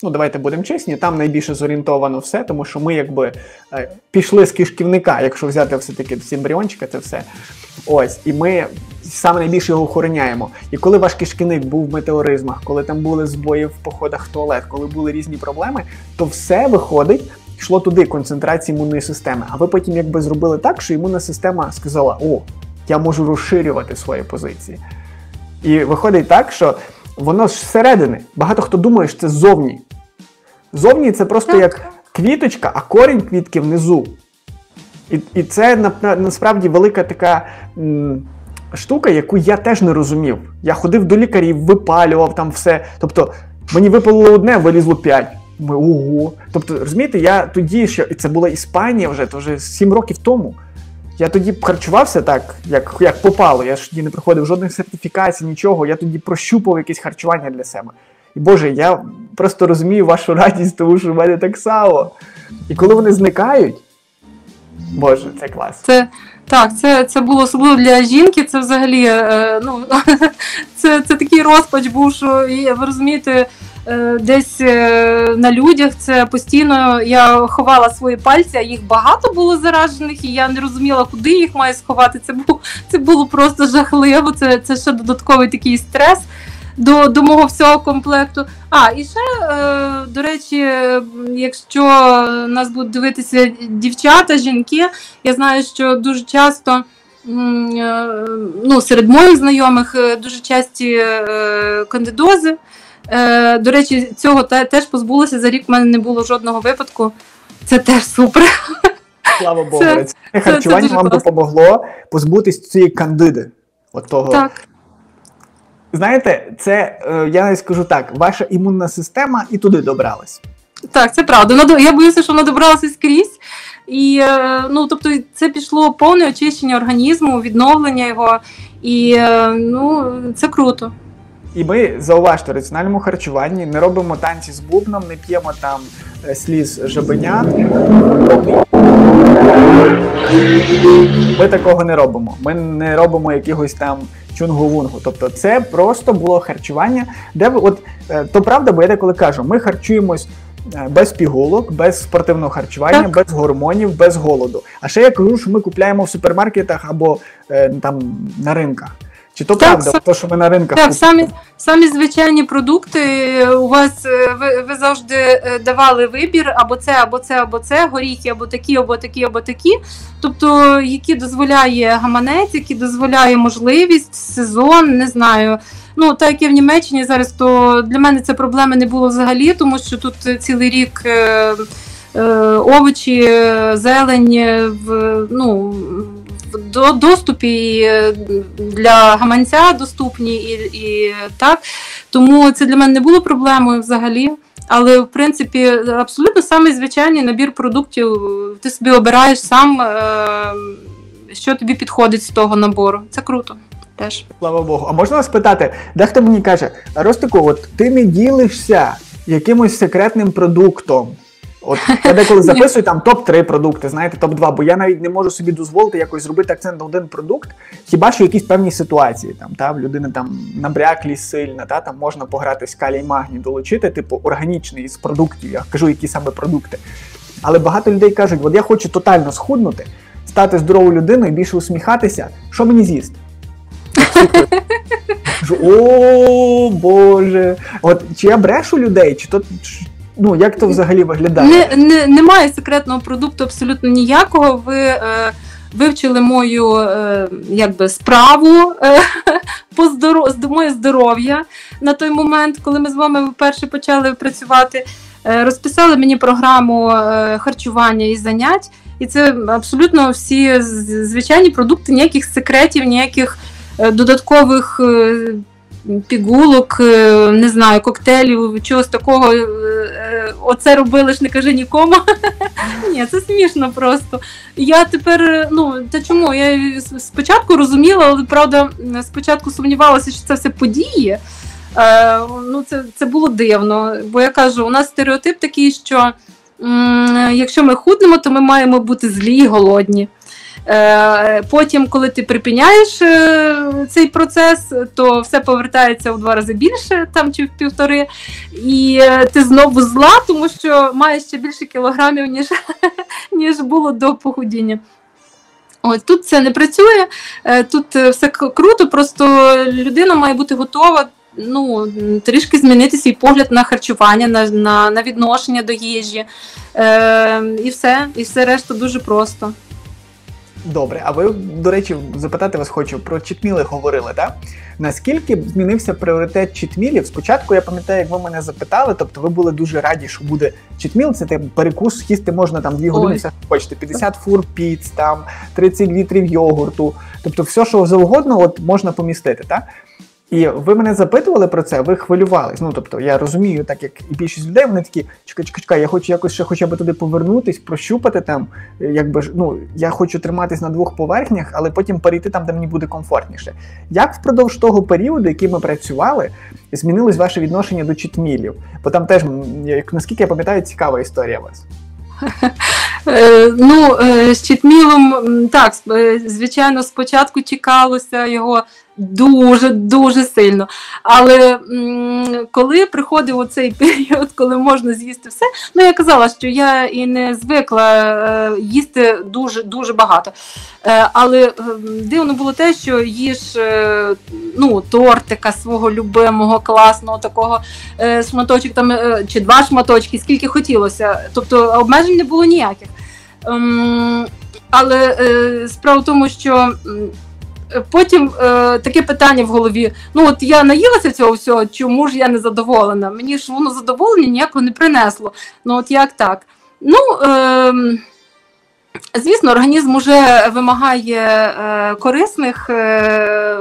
ну давайте будемо чесні, там найбільше зорієнтовано все, тому що ми якби е, пішли з кишківника, якщо взяти все-таки з ембріончика, це все. Ось, і ми саме найбільше його охороняємо. І коли ваш кишківник був в метеоризмах, коли там були збої в походах в туалет, коли були різні проблеми, то все виходить, йшло туди, концентрація імунної системи. А ви потім якби зробили так, що імунна система сказала, о, я можу розширювати свої позиції. І виходить так, що воно ж зсередини. Багато хто думає, що це ззовні. Ззовні це просто так, як квіточка, а корінь квітки внизу. І, і це на, на, насправді велика така м, штука, яку я теж не розумів. Я ходив до лікарів, випалював там все. Тобто мені випалило одне, вилізло п'ять. Ми, ого. Тобто, розумієте, я тоді, що, і це була Іспанія вже, то вже сім років тому. Я тоді харчувався так, як, як попало. Я ж тоді не проходив жодних сертифікацій, нічого. Я тоді прощупав якесь харчування для себе. І, Боже, я просто розумію вашу радість, тому що в мене так само. І коли вони зникають, Боже, це клас. Це, так, це, це було особливо для жінки, це взагалі, е, ну, це, це такий розпач був, що, ви розумієте, е, десь е, на людях це постійно, я ховала свої пальці, а їх багато було заражених, і я не розуміла, куди їх маю сховати, це було, це було просто жахливо, це, це ще додатковий такий стрес. До, до мого всього комплекту. А, і ще, е, до речі, якщо нас будуть дивитися дівчата, жінки, я знаю, що дуже часто, е, ну, серед моїх знайомих дуже часті е, кандидози. Е, до речі, цього те, теж позбулося, за рік в мене не було жодного випадку. Це теж супер. Слава Богу, це, це харчування це вам класно. Допомогло позбутися цієї кандиди. От того. Так. Знаєте, це, я навіть скажу так, ваша імунна система і туди добралась. Так, це правда. Я боюся, що вона добралася скрізь. І, ну, тобто, це пішло повне очищення організму, відновлення його. І, ну, це круто. І ми, зауважте, в раціональному харчуванні не робимо танці з бубном, не п'ємо там сліз жабенят. Ми такого не робимо. Ми не робимо якихось там чунгу-вунгу. Тобто це просто було харчування, де ви, от, то правда, бо я деколи кажу, ми харчуємось без пігулок, без спортивного харчування, так. без гормонів, без голоду. А ще я кажу, що ми купляємо в супермаркетах або е, там на ринках. Чи то так, правда, сам... то, що ми на ринках Так, самі, самі звичайні продукти, у вас, ви, ви завжди давали вибір, або це, або це, або це, горіхи, або такі, або такі, або такі. Тобто, які дозволяє гаманець, які дозволяє можливість, сезон, не знаю. Ну, так як я в Німеччині зараз, то для мене це проблеми не було взагалі, тому що тут цілий рік е, е, овочі, зелень, в, ну, до доступі для гаманця доступні і, і так. Тому це для мене не було проблемою взагалі. Але, в принципі, абсолютно самий звичайний набір продуктів. Ти собі обираєш сам, що тобі підходить з того набору. Це круто теж. Слава Богу. А можна вас питати, дехто мені каже, Ростику, от ти не ділишся якимось секретним продуктом. От я деколи записую там топ три продукти, знаєте, топ два, бо я навіть не можу собі дозволити якось зробити акцент на один продукт, хіба що якісь певні ситуації, там, та, в людини там набряклість сильна, та, там можна пограти з калій магній, долучити, типу, органічний з продуктів, я кажу, які саме продукти. Але багато людей кажуть, от я хочу тотально схуднути, стати здоровою людиною, більше усміхатися, що мені з'їсти? О, Боже! От, чи я брешу людей, чи то... Ну, як то взагалі виглядає? Не, не, немає секретного продукту абсолютно ніякого. Ви е, вивчили мою е, якби, справу, е, по здоров... моє здоров'я на той момент, коли ми з вами вперше почали працювати. Е, розписали мені програму е, харчування і занять. І це абсолютно всі звичайні продукти, ніяких секретів, ніяких е, додаткових е, пігулок, не знаю, коктейлів, чогось такого, оце робили ж, не кажи нікому. Ні, це смішно просто. Я тепер, ну, та чому? Я спочатку розуміла, але, правда, спочатку сумнівалася, що це все події. Е, ну, це, це було дивно, бо я кажу, у нас стереотип такий, що м- якщо ми худнемо, то ми маємо бути злі і голодні. Потім, коли ти припиняєш цей процес, то все повертається в два рази більше, там чи в півтори, і ти знову зла, тому що маєш ще більше кілограмів, ніж, ніж було до похудіння. Ось, тут це не працює, тут все круто, просто людина має бути готова, ну, трішки змінити свій погляд на харчування, на, на, на відношення до їжі, е, і все, і все решта дуже просто. Добре, а ви, до речі, запитати вас хочу, про читміли говорили, так? Наскільки змінився пріоритет читмілів? Спочатку, я пам'ятаю, як ви мене запитали, тобто ви були дуже раді, що буде читміл, це там перекус, їсти можна там дві години, все хочете, п'ятдесят фур піц, там тридцять літрів йогурту, тобто все, що завгодно, от можна помістити, так? І ви мене запитували про це, ви хвилювались. Ну, тобто, я розумію, так як і більшість людей, вони такі, чекай, чекай, чекай, я хочу якось ще хоча б туди повернутись, прощупати там, якби ж, ну, я хочу триматись на двох поверхнях, але потім перейти там, де мені буде комфортніше. Як впродовж того періоду, який ми працювали, змінилось ваше відношення до читмілів? Бо там теж, наскільки я пам'ятаю, цікава історія у вас. Ну, з читмілом, так, звичайно, спочатку чекалося його дуже-дуже сильно. Але м, коли приходив оцей період, коли можна з'їсти все, ну я казала, що я і не звикла е, їсти дуже-дуже багато. Е, але е, дивно було те, що їж е, ну, тортика свого любимого, класного такого е, шматочок, там, е, чи два шматочки, скільки хотілося. Тобто обмежень не було ніяких. Ем, але е, справа в тому, що потім е, таке питання в голові, ну от я наїлася цього всього, чому ж я не задоволена? Мені ж воно задоволення ніякого не принесло. Ну от як так? Ну, е, звісно, організм вже вимагає е, корисних е,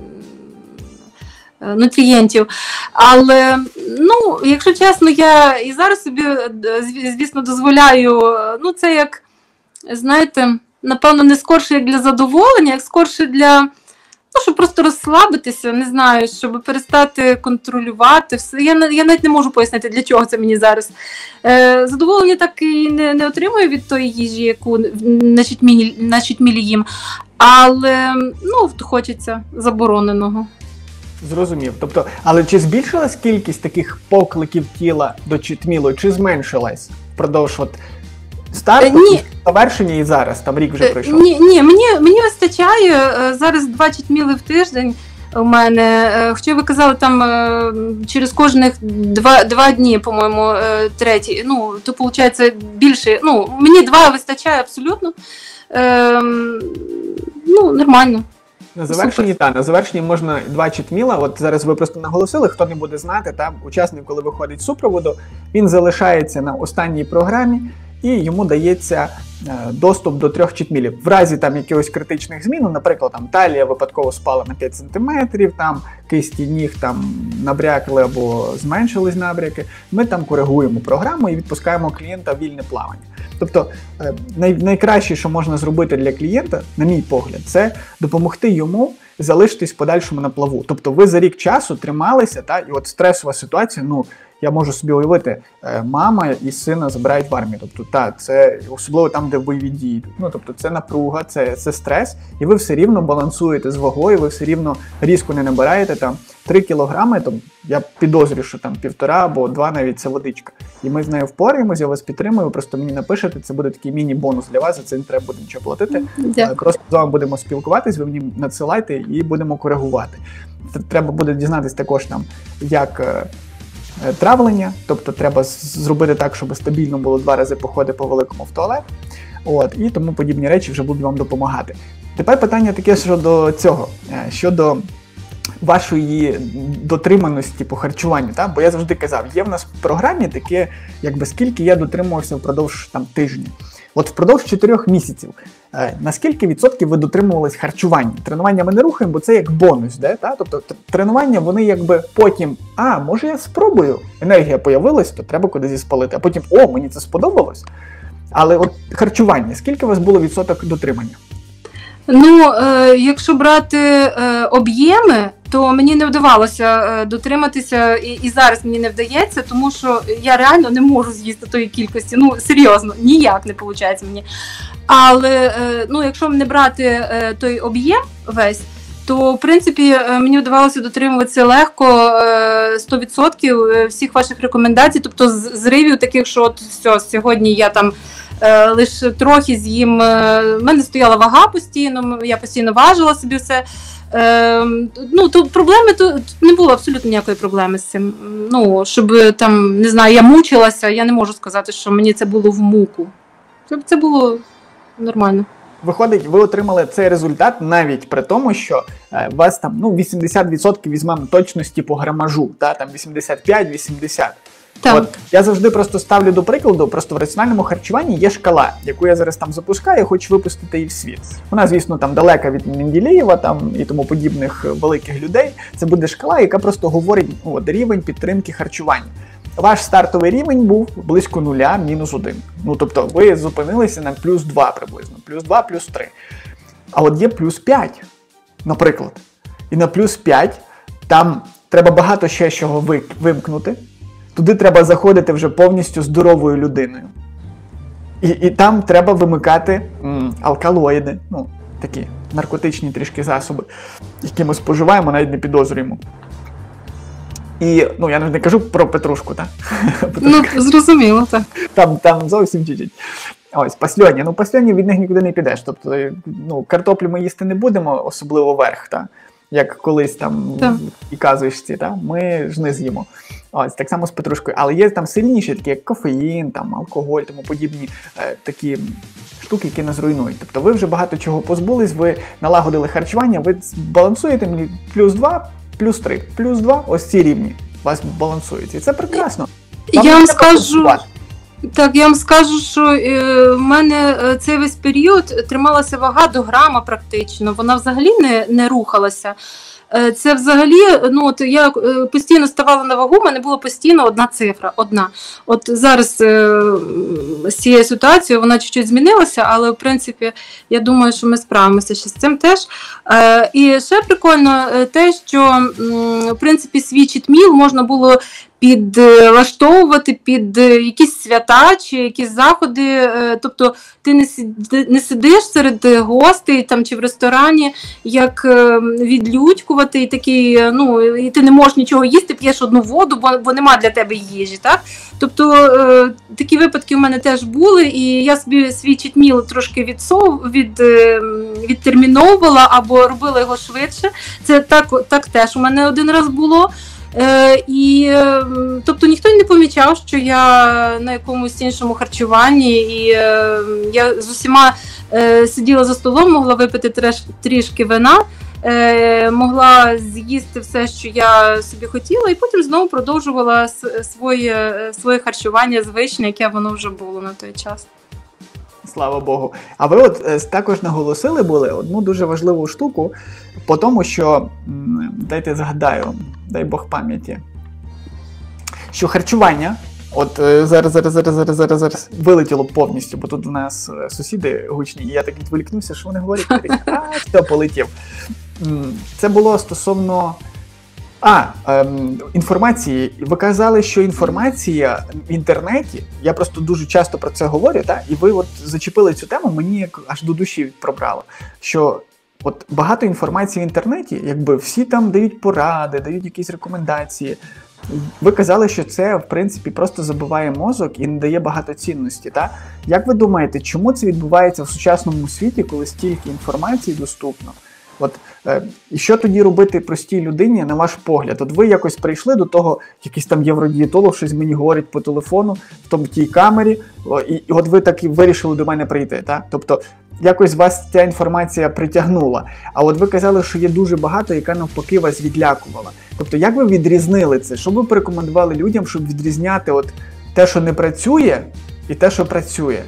нутрієнтів, але, ну, якщо чесно, я і зараз собі, звісно, дозволяю, ну це як, знаєте, напевно, не скорше як для задоволення, як скорше для, ну, щоб просто розслабитися, не знаю, щоб перестати контролювати все. Я, я навіть не можу пояснити, для чого це мені зараз. Е, задоволення так і не, не отримую від тої їжі, яку на читмілі, на читмілі їм, але, ну, хочеться забороненого. Зрозумів. Тобто, але чи збільшилась кількість таких покликів тіла до читмілу, чи зменшилась впродовж от старту, ні. завершення і зараз, там рік вже пройшов? Ні, ні, мені, мені вистачає, зараз два читміли в тиждень у мене, хоча ви казали, там через кожних два, два дні, по-моєму, третій, ну, то виходить більше, ну, мені два вистачає абсолютно, ем, ну, нормально. На завершенні, та, на завершенні можна два читміла, от зараз ви просто наголосили, хто не буде знати, там учасник, коли виходить з супроводу, він залишається на останній програмі, і йому дається е, доступ до трьох читмілів. В разі там якихось критичних змін, наприклад, там талія випадково спала на п'ять сантиметрів, там кисті ніг там набрякли або зменшились набряки, ми там коригуємо програму і відпускаємо клієнта в вільне плавання. Тобто е, най, найкраще, що можна зробити для клієнта, на мій погляд, це допомогти йому залишитись в подальшому на плаву. Тобто ви за рік часу трималися, та, і от стресова ситуація, ну, я можу собі уявити, мама і сина забирають в армію. Тобто, та, це особливо там, де бойові дії. Ну, тобто, це напруга, це, це стрес, і ви все рівно балансуєте з вагою, ви все рівно різко не набираєте там три кілограми, то я підозрюю, що там півтора або два навіть це водичка. І ми з нею впораємось, я вас підтримую, просто мені напишете, це буде такий міні-бонус для вас, за це не треба буде нічого платити. Дякую. Просто з вами будемо спілкуватись, ви мені надсилайте і будемо коригувати. Треба буде дізнатись також там, як травлення, тобто треба зробити так, щоб стабільно було два рази походи по великому в туалет, от, і тому подібні речі вже будуть вам допомагати. Тепер питання таке щодо цього, щодо вашої дотриманості по харчуванню, так? Бо я завжди казав, є в нас в програмі таке, якби скільки я дотримувався впродовж там тижня. От впродовж чотирьох місяців, е, наскільки відсотків ви дотримувались харчування? Тренування ми не рухаємо, бо це як бонус, де? Та? Тобто тренування, вони якби потім, а, може я спробую, енергія появилась, то треба кудись її спалити, а потім, о, мені це сподобалось. Але от харчування, скільки у вас було відсоток дотримання? Ну, е, якщо брати е, об'єми, то мені не вдавалося е, дотриматися, і, і зараз мені не вдається, тому що я реально не можу з'їсти тої кількості. Ну, серйозно, ніяк не виходить мені. Але, е, ну, якщо не брати е, той об'єм весь, то, в принципі, е, мені вдавалося дотримуватися легко е, сто відсотків всіх ваших рекомендацій, тобто з- зривів таких, що от все, сьогодні я там Е, лише трохи з'їм. У мене стояла вага постійно, я постійно важила собі все. Е, ну, то проблеми, то не було абсолютно ніякої проблеми з цим. Ну, щоб там, не знаю, я мучилася, я не можу сказати, що мені це було в муку. Це, це було нормально. Виходить, ви отримали цей результат навіть при тому, що е, у вас там ну, вісімдесят відсотків візьмемо точності по грамажу, та, там вісімдесят п'ять вісімдесят. Так. От я завжди просто ставлю до прикладу, просто в раціональному харчуванні є шкала, яку я зараз там запускаю, хочу випустити її в світ. Вона, звісно, там далека від Менделєєва там і тому подібних великих людей. Це буде шкала, яка просто говорить ну, от, рівень підтримки харчування. Ваш стартовий рівень був близько нуля, мінус один. Ну, тобто ви зупинилися на плюс два приблизно, плюс два, плюс три. А от є плюс п'ять, наприклад. І на плюс п'ять там треба багато ще чого вимкнути. Туди треба заходити вже повністю здоровою людиною. І, і там треба вимикати м, алкалоїди, ну, такі наркотичні трішки засоби, які ми споживаємо, навіть не підозрюємо. І, ну, я не кажу про петрушку, так? Ну, зрозуміло, так. Там, там зовсім чуть-чуть. Ось, пасльоні. Ну, пасльоні від них нікуди не підеш. Тобто, ну, картоплю ми їсти не будемо, особливо верх, так? Як колись там Так. і казуєшці, та? Ми ж не з'їмо. Ось, так само з петрушкою. Але є там сильніші, такі як кофеїн, там, алкоголь, тому подібні е, такі штуки, які нас руйнують. Тобто ви вже багато чого позбулись, ви налагодили харчування, ви балансуєте мені плюс два, плюс три, плюс два, ось ці рівні у вас балансуються. І це прекрасно. Вам Я не вам треба скажу, працювати. так, я вам скажу, що е, в мене е, цей весь період трималася вага до грама практично, вона взагалі не, не рухалася. Е, Це взагалі, ну от я е, постійно ставала на вагу, в мене була постійно одна цифра, одна. От зараз е, з цією ситуацією вона чуть-чуть змінилася, але в принципі я думаю, що ми справимося ще з цим теж. Е, І ще прикольно е, те, що м, в принципі свій читміл можна було підлаштовувати під якісь свята чи якісь заходи, е, тобто ти не сиди- не сидиш серед гостей там чи в ресторані, як е, відлюдькувати, і такий, е, ну, і ти не можеш нічого їсти, п'єш одну воду, бо, бо нема для тебе їжі, так? Тобто е, такі випадки у мене теж були, і я собі свій читміл трошки відсов, від, е, відтерміновувала або робила його швидше. Це так, так теж у мене один раз було. Е, і, е, тобто ніхто не помічав, що я на якомусь іншому харчуванні, і е, я з усіма е, сиділа за столом, могла випити треш, трішки вина, е, могла з'їсти все, що я собі хотіла, і потім знову продовжувала с- своє, своє харчування звичне, яке воно вже було на той час. Слава Богу. А ви от е, також наголосили були одну дуже важливу штуку, по тому, що, м, дайте згадаю, дай Бог пам'яті, що харчування, от е, зараз, зараз, зараз, зараз, зараз, зараз вилетіло повністю, бо тут у нас е, сусіди гучні, і я так відволікнувся, що вони говорять, а, все, полетів. М, Це було стосовно А, ем, інформації. Ви казали, що інформація в інтернеті, я просто дуже часто про це говорю, та? І ви от зачепили цю тему, мені як аж до душі пробрало, що от багато інформації в інтернеті, якби всі там дають поради, дають якісь рекомендації. Ви казали, що це, в принципі, просто забиває мозок і не дає багато цінності. Та? Як ви думаєте, чому це відбувається в сучасному світі, коли стільки інформації доступно? От, е, і що тоді робити простій людині, на ваш погляд? От ви якось прийшли до того, якийсь там євродієтолог щось мені говорить по телефону, в тому тій камері, о, і, і от ви так і вирішили до мене прийти, так? Тобто, якось вас ця інформація притягнула. А от ви казали, що є дуже багато, яка навпаки вас відлякувала. Тобто, як ви відрізнили це? Що ви порекомендували людям, щоб відрізняти от те, що не працює, і те, що працює?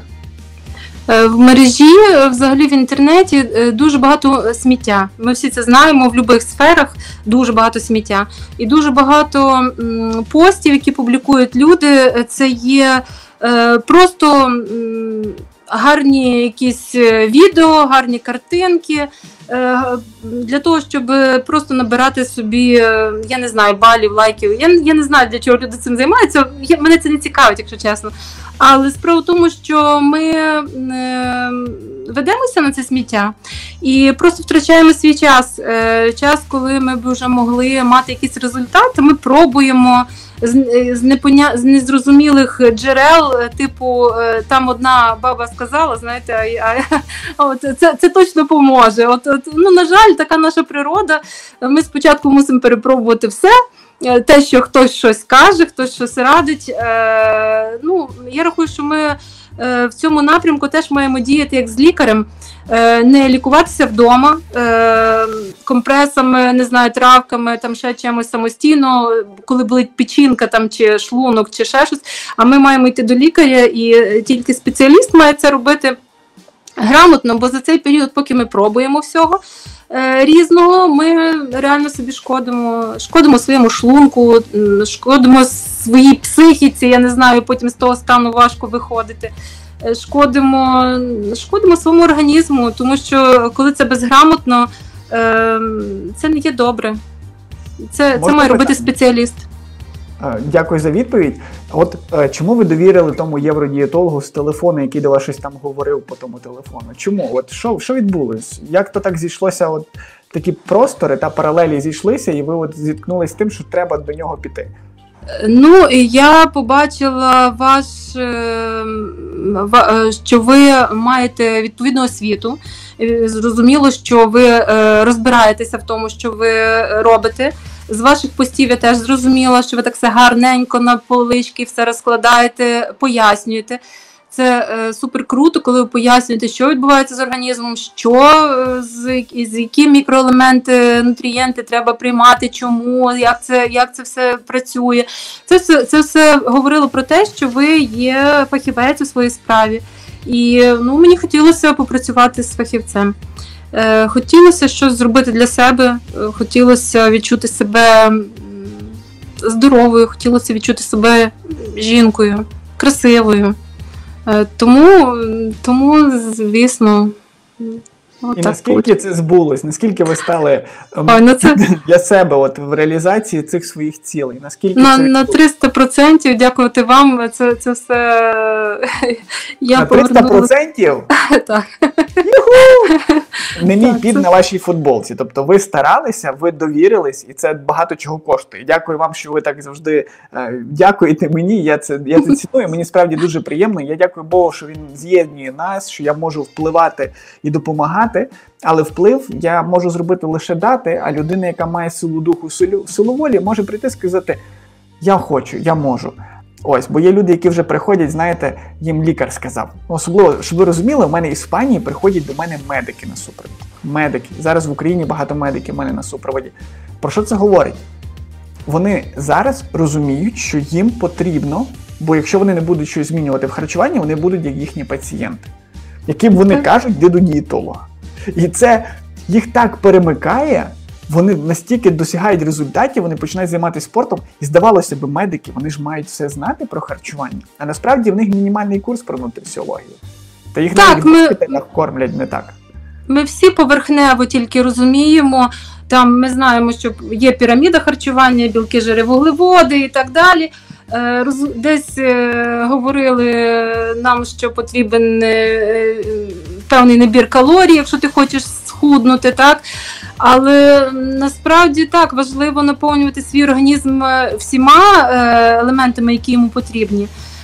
В мережі, взагалі в інтернеті дуже багато сміття. Ми всі це знаємо, в будь-яких сферах дуже багато сміття. І дуже багато м, постів, які публікують люди, це є е, просто м, гарні якісь відео, гарні картинки, для того, щоб просто набирати собі, я не знаю, балів, лайків. Я, я не знаю, для чого люди цим займаються, я, мене це не цікавить, якщо чесно. Але справа в тому, що ми е, ведемося на це сміття і просто втрачаємо свій час. Е, час, коли ми б вже могли мати якісь результати, ми пробуємо з, з, непоня... з незрозумілих джерел, типу, е, там одна баба сказала, знаєте, а, а, от, це, це точно поможе. От, от, ну, на жаль, така наша природа. Ми спочатку мусимо перепробувати все. Те, що хтось щось каже, хтось щось радить. Е, ну, я рахую, що ми е, в цьому напрямку теж маємо діяти як з лікарем, е, не лікуватися вдома е, компресами, не знаю, травками, там ще чимось самостійно, коли болить печінка там, чи шлунок, чи ще щось, а ми маємо йти до лікаря, і тільки спеціаліст має це робити грамотно, бо за цей період, поки ми пробуємо всього е, різного, ми реально собі шкодимо, шкодимо своєму шлунку, шкодимо своїй психіці, я не знаю, потім з того стану важко виходити. Шкодимо, шкодимо своєму організму, тому що коли це безграмотно, е, це не є добре. Це, це має робити спеціаліст. Дякую за відповідь. От чому ви довірили тому євродієтологу з телефону, який до вас щось там говорив по тому телефону? Чому? От що, що відбулось? Як то так зійшлося, от такі простори та паралелі зійшлися, і ви от зіткнулись з тим, що треба до нього піти? Ну, я побачила ваш, що ви маєте відповідну освіту. Зрозуміло, що ви розбираєтеся в тому, що ви робите. З ваших постів я теж зрозуміла, що ви так все гарненько на полички все розкладаєте, пояснюєте. Це е, супер круто, коли ви пояснюєте, що відбувається з організмом, що, е, з, з які мікроелементи, нутрієнти треба приймати, чому, як це, як це все працює. Це все, це все говорило про те, що ви є фахівець у своїй справі. І ну, мені хотілося попрацювати з фахівцем. Е, хотілося щось зробити для себе, хотілося відчути себе здоровою, хотілося відчути себе жінкою, красивою. Е, тому, тому, звісно, і наскільки це збулось, наскільки ви стали Ой, ну це... для себе от, в реалізації цих своїх цілей? Наскільки на, це на триста відсотків дякувати вам, це, це все... Я на триста відсотків? Так. Не мій під на вашій футболці. Тобто ви старалися, ви довірились, і це багато чого коштує. Дякую вам, що ви так завжди е, дякуєте мені, я це, я це ціную, мені справді дуже приємно. Я дякую Богу, що він з'єднує нас, що я можу впливати і допомагати, але вплив я можу зробити лише дати, а людина, яка має силу духу, силу, силу волі, може прийти і сказати, я хочу, я можу. Ось, бо є люди, які вже приходять, знаєте, їм лікар сказав. Особливо, щоб ви розуміли, у мене в Іспанії приходять до мене медики на супровід. Медики. Зараз в Україні багато медиків у мене на супроводі. Про що це говорить? Вони зараз розуміють, що їм потрібно, бо якщо вони не будуть щось змінювати в харчуванні, вони будуть як їхні пацієнти. Яким вони кажуть, йди до дієтолога. І це їх так перемикає, вони настільки досягають результатів, вони починають займатися спортом, і здавалося б, медики, вони ж мають все знати про харчування, а насправді в них мінімальний курс про нутриціологію. Та їх так, навіть в госпіталях кормлять не так. Ми всі поверхнево тільки розуміємо, там ми знаємо, що є піраміда харчування, білки, жири, вуглеводи і так далі. Десь говорили нам, що потрібен певний набір калорій, якщо ти хочеш схуднути, так? Але насправді так, важливо наповнювати свій організм всіма елементами, які йому потрібні.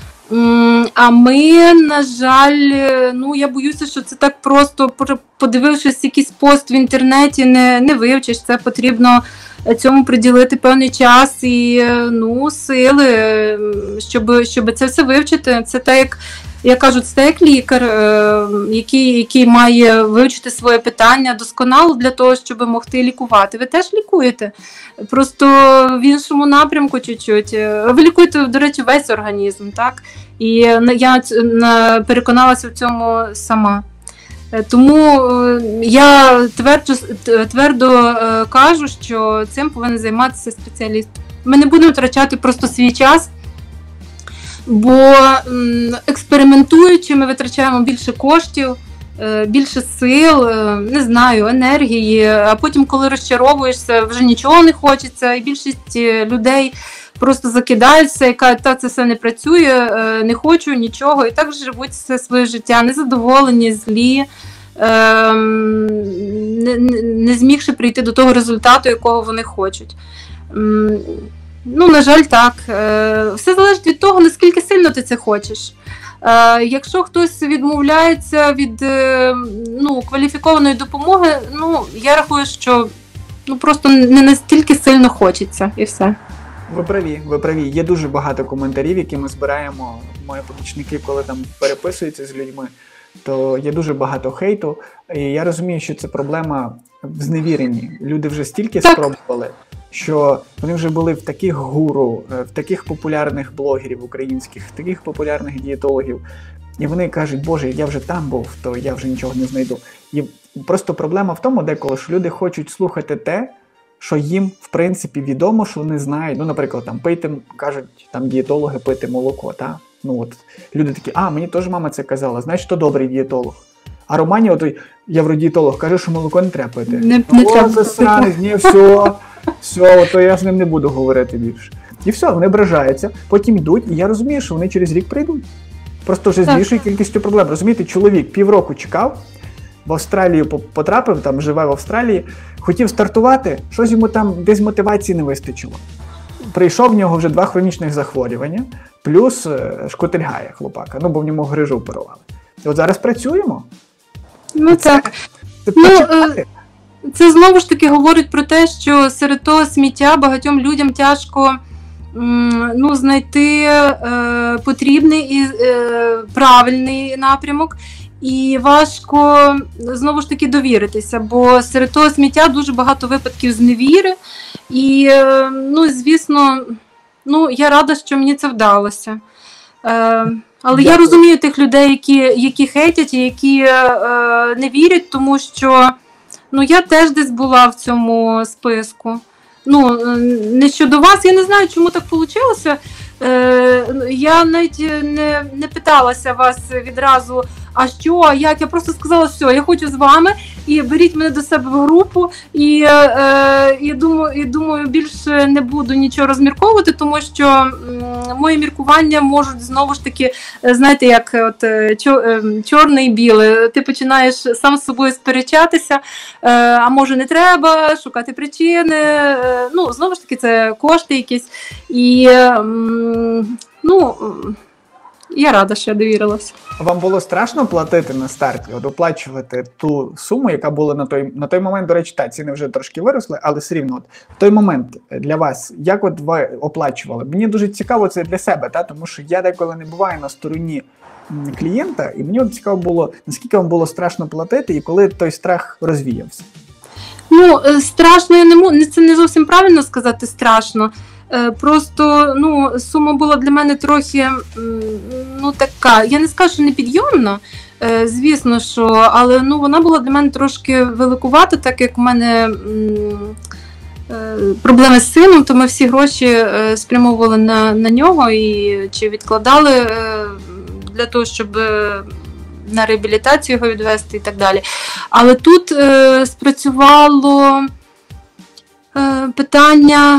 А ми, на жаль, ну я боюся, що це так просто, подивившись якийсь пост в інтернеті, не, не вивчиш. Це потрібно цьому приділити певний час і ну, сили, щоб, щоб це все вивчити. Це так, як я кажу, це як лікар, який, який має вивчити своє питання досконало для того, щоб могти лікувати. Ви теж лікуєте, просто в іншому напрямку чуть-чуть. Ви лікуєте, до речі, весь організм, так? І я переконалася в цьому сама. Тому я твердо, твердо кажу, що цим повинен займатися спеціаліст. Ми не будемо втрачати просто свій час Бо м, експериментуючи, ми витрачаємо більше коштів, е, більше сил, е, не знаю, енергії, а потім, коли розчаровуєшся, вже нічого не хочеться, і більшість людей просто закидаються і кажуть, та це все не працює, е, не хочу нічого, і так живуть все своє життя, незадоволені, злі, е, не, не змігши прийти до того результату, якого вони хочуть. Ну, на жаль, так. Все залежить від того, наскільки сильно ти це хочеш. Якщо хтось відмовляється від ну, кваліфікованої допомоги, ну, я рахую, що ну, просто не настільки сильно хочеться, і все. Ви праві, ви праві. Є дуже багато коментарів, які ми збираємо, мої помічники, коли там переписуються з людьми, то є дуже багато хейту. І я розумію, що це проблема в зневіренні. Люди вже стільки так. спробували, що вони вже були в таких гуру, в таких популярних блогерів українських, в таких популярних дієтологів. І вони кажуть, боже, я вже там був, то я вже нічого не знайду. І просто проблема в тому, деколи, що люди хочуть слухати те, що їм, в принципі, відомо, що вони знають. Ну, наприклад, там, пийте, кажуть, там, дієтологи пити молоко, та? Ну, от, люди такі, а, мені теж мама це казала, знаєш, то добрий дієтолог. А Романі, отой євродієтолог, каже, що молоко не треба пити. Не, не О, треба засранець, ні, все, все, то я з ним не буду говорити більше. І все, вони ображаються, потім йдуть, і я розумію, що вони через рік прийдуть. Просто вже з більшою кількістю проблем. Розумієте, чоловік півроку чекав, в Австралію потрапив, там живе в Австралії, хотів стартувати, щось йому там десь мотивації не вистачило. Прийшов, в нього вже два хронічних захворювання, плюс шкутильгає хлопака, ну бо в ньому грижу оперували. І от зараз працюємо. Ну це, так. Це, ну, це знову ж таки говорить про те, що серед того сміття багатьом людям тяжко ну, знайти е, потрібний і е, правильний напрямок. І важко, знову ж таки, довіритися, бо серед того сміття дуже багато випадків зневіри. І, ну, звісно, ну, я рада, що мені це вдалося. Е, але Дякую. Я розумію тих людей, які, які хейтять і які е, не вірять, тому що ну, я теж десь була в цьому списку. Ну, не щодо вас, я не знаю, чому так вийшло. Е, я навіть не, не питалася вас відразу, а що, а як, я просто сказала, все, я хочу з вами, і беріть мене до себе в групу, і, е, і, думаю, і думаю, більше не буду нічого розмірковувати, тому що м, мої міркування можуть знову ж таки, знаєте, як от, чор, чорне і біле, ти починаєш сам з собою сперечатися, е, а може не треба, шукати причини, е, ну, знову ж таки, це кошти якісь, і, е, ну, я рада, що я довірилася. Вам було страшно платити на старті, от оплачувати ту суму, яка була на той, на той момент, до речі, та, ціни вже трошки виросли, але все рівно, от, в той момент для вас, як от ви оплачували? Мені дуже цікаво це для себе, та, тому що я деколи не буваю на стороні клієнта, і мені от цікаво було, наскільки вам було страшно платити, і коли той страх розвіявся? Ну, страшно, я не можу, це не зовсім правильно сказати страшно. Просто, ну, сума була для мене трохи, ну, така, я не скажу, що непідйомна, звісно, що, але, ну, вона була для мене трошки великувата, так як у мене проблеми з сином, то ми всі гроші спрямовували на, на нього і чи відкладали для того, щоб на реабілітацію його відвести і так далі. Але тут спрацювало питання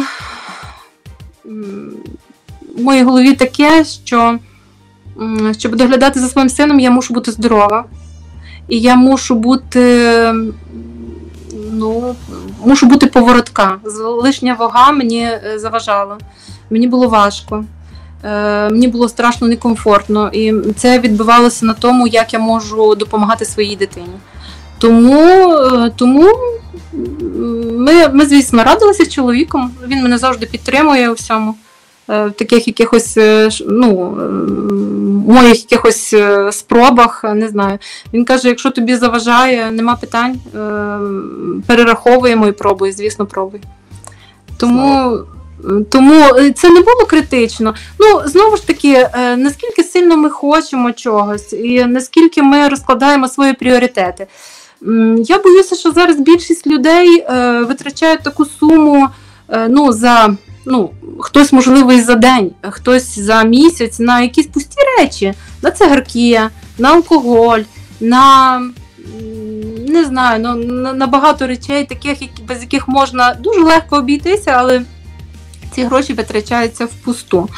в моїй голові таке, що щоб доглядати за своїм сином, я мушу бути здорова. І я мушу бути, ну, мушу бути поворотка. Лишня вага мені заважала. Мені було важко. Мені було страшно некомфортно. І це відбивалося на тому, як я можу допомагати своїй дитині. Тому, тому ми, ми, звісно, радилися з чоловіком. Він мене завжди підтримує у всьому. В таких якихось, ну, моїх якихось спробах, не знаю. Він каже, якщо тобі заважає, нема питань, перераховуємо і пробуй, звісно, пробуй. Тому, тому це не було критично. Ну, знову ж таки, наскільки сильно ми хочемо чогось, і наскільки ми розкладаємо свої пріоритети. Я боюся, що зараз більшість людей витрачають таку суму, ну, за ну, хтось, можливо, і за день, хтось за місяць на якісь пусті речі, на цигарки, на алкоголь, на, не знаю, ну, на, на багато речей, таких, без яких можна дуже легко обійтися, але ці гроші витрачаються впусту.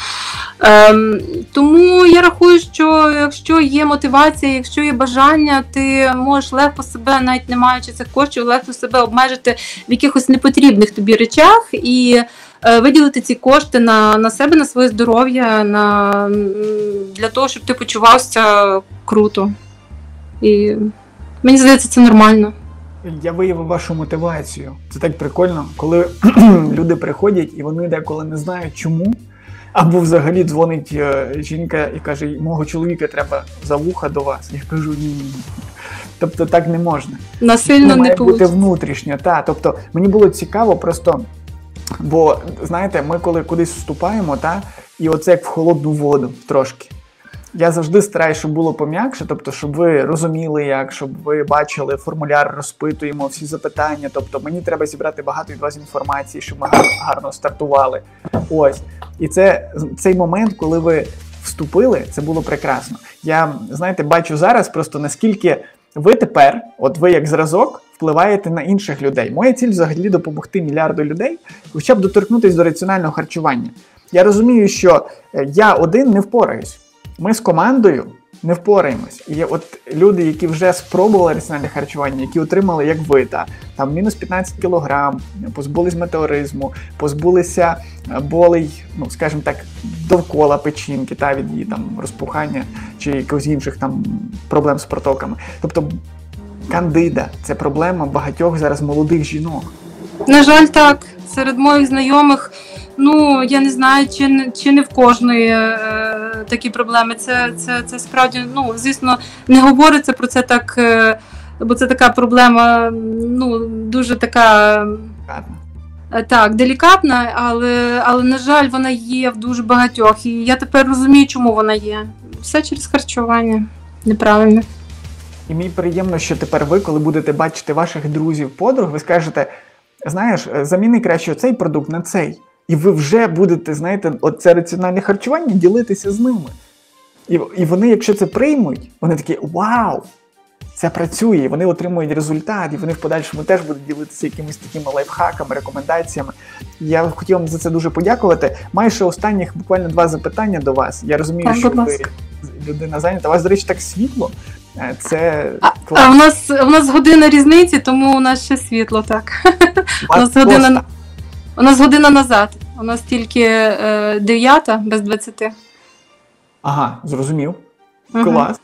Ем, тому я рахую, що якщо є мотивація, якщо є бажання, ти можеш легко себе, навіть не маючи цих коштів, легко себе обмежити в якихось непотрібних тобі речах і е, виділити ці кошти на, на себе, на своє здоров'я, на, для того, щоб ти почувався круто. І мені здається, це нормально. Я виявив вашу мотивацію. Це так прикольно, коли люди приходять і вони деколи не знають чому. Або взагалі дзвонить жінка і каже, мого чоловіка треба за вуха до вас. Я кажу, ні-ні-ні. Тобто так не можна. Насильно не має получиться. бути внутрішньо. Та, тобто мені було цікаво просто, бо, знаєте, ми коли кудись вступаємо, та, і оце як в холодну воду трошки. Я завжди стараюся, щоб було пом'якше, тобто, щоб ви розуміли як, щоб ви бачили формуляр, розпитуємо всі запитання, тобто мені треба зібрати багато від вас інформації, щоб ми гарно стартували. Ось. І це цей момент, коли ви вступили, це було прекрасно. Я, знаєте, бачу зараз просто наскільки ви тепер, от ви як зразок, впливаєте на інших людей. Моя ціль взагалі допомогти мільярду людей, хоча б доторкнутися до раціонального харчування. Я розумію, що я один не впораюсь. Ми з командою не впораємось. І от люди, які вже спробували раціональне харчування, які отримали, як ви, та, там мінус п'ятнадцять кілограм, позбулись метеоризму, позбулися болей, ну, скажімо так, довкола печінки, та, від її там розпухання чи якихось інших там проблем з протоками. Тобто кандида – це проблема багатьох зараз молодих жінок. На жаль, так. Серед моїх знайомих, ну, я не знаю, чи не, чи не в кожної е, такі проблеми. Це, це, це справді, ну, звісно, не говориться про це так, е, бо це така проблема, ну, дуже така, е, так, делікатна, але, але, на жаль, вона є в дуже багатьох. І я тепер розумію, чому вона є. Все через харчування неправильне. І мені приємно, що тепер ви, коли будете бачити ваших друзів, подруг, ви скажете, знаєш, заміни краще цей продукт на цей. І ви вже будете, знаєте, оце раціональне харчування ділитися з ними. І, і вони, якщо це приймуть, вони такі, вау, це працює, і вони отримують результат, і вони в подальшому теж будуть ділитися якимись такими лайфхаками, рекомендаціями. Я хотів вам за це дуже подякувати. Маю ще останніх буквально два запитання до вас. Я розумію, так, що ви людина зайнята. У вас, до речі, так світло. Це а, а у нас у нас година різниці, тому у нас ще світло, так. У нас година, у нас година назад. У нас тільки е, дев'ята без двадцяти. Ага, зрозумів. Угу. Клас.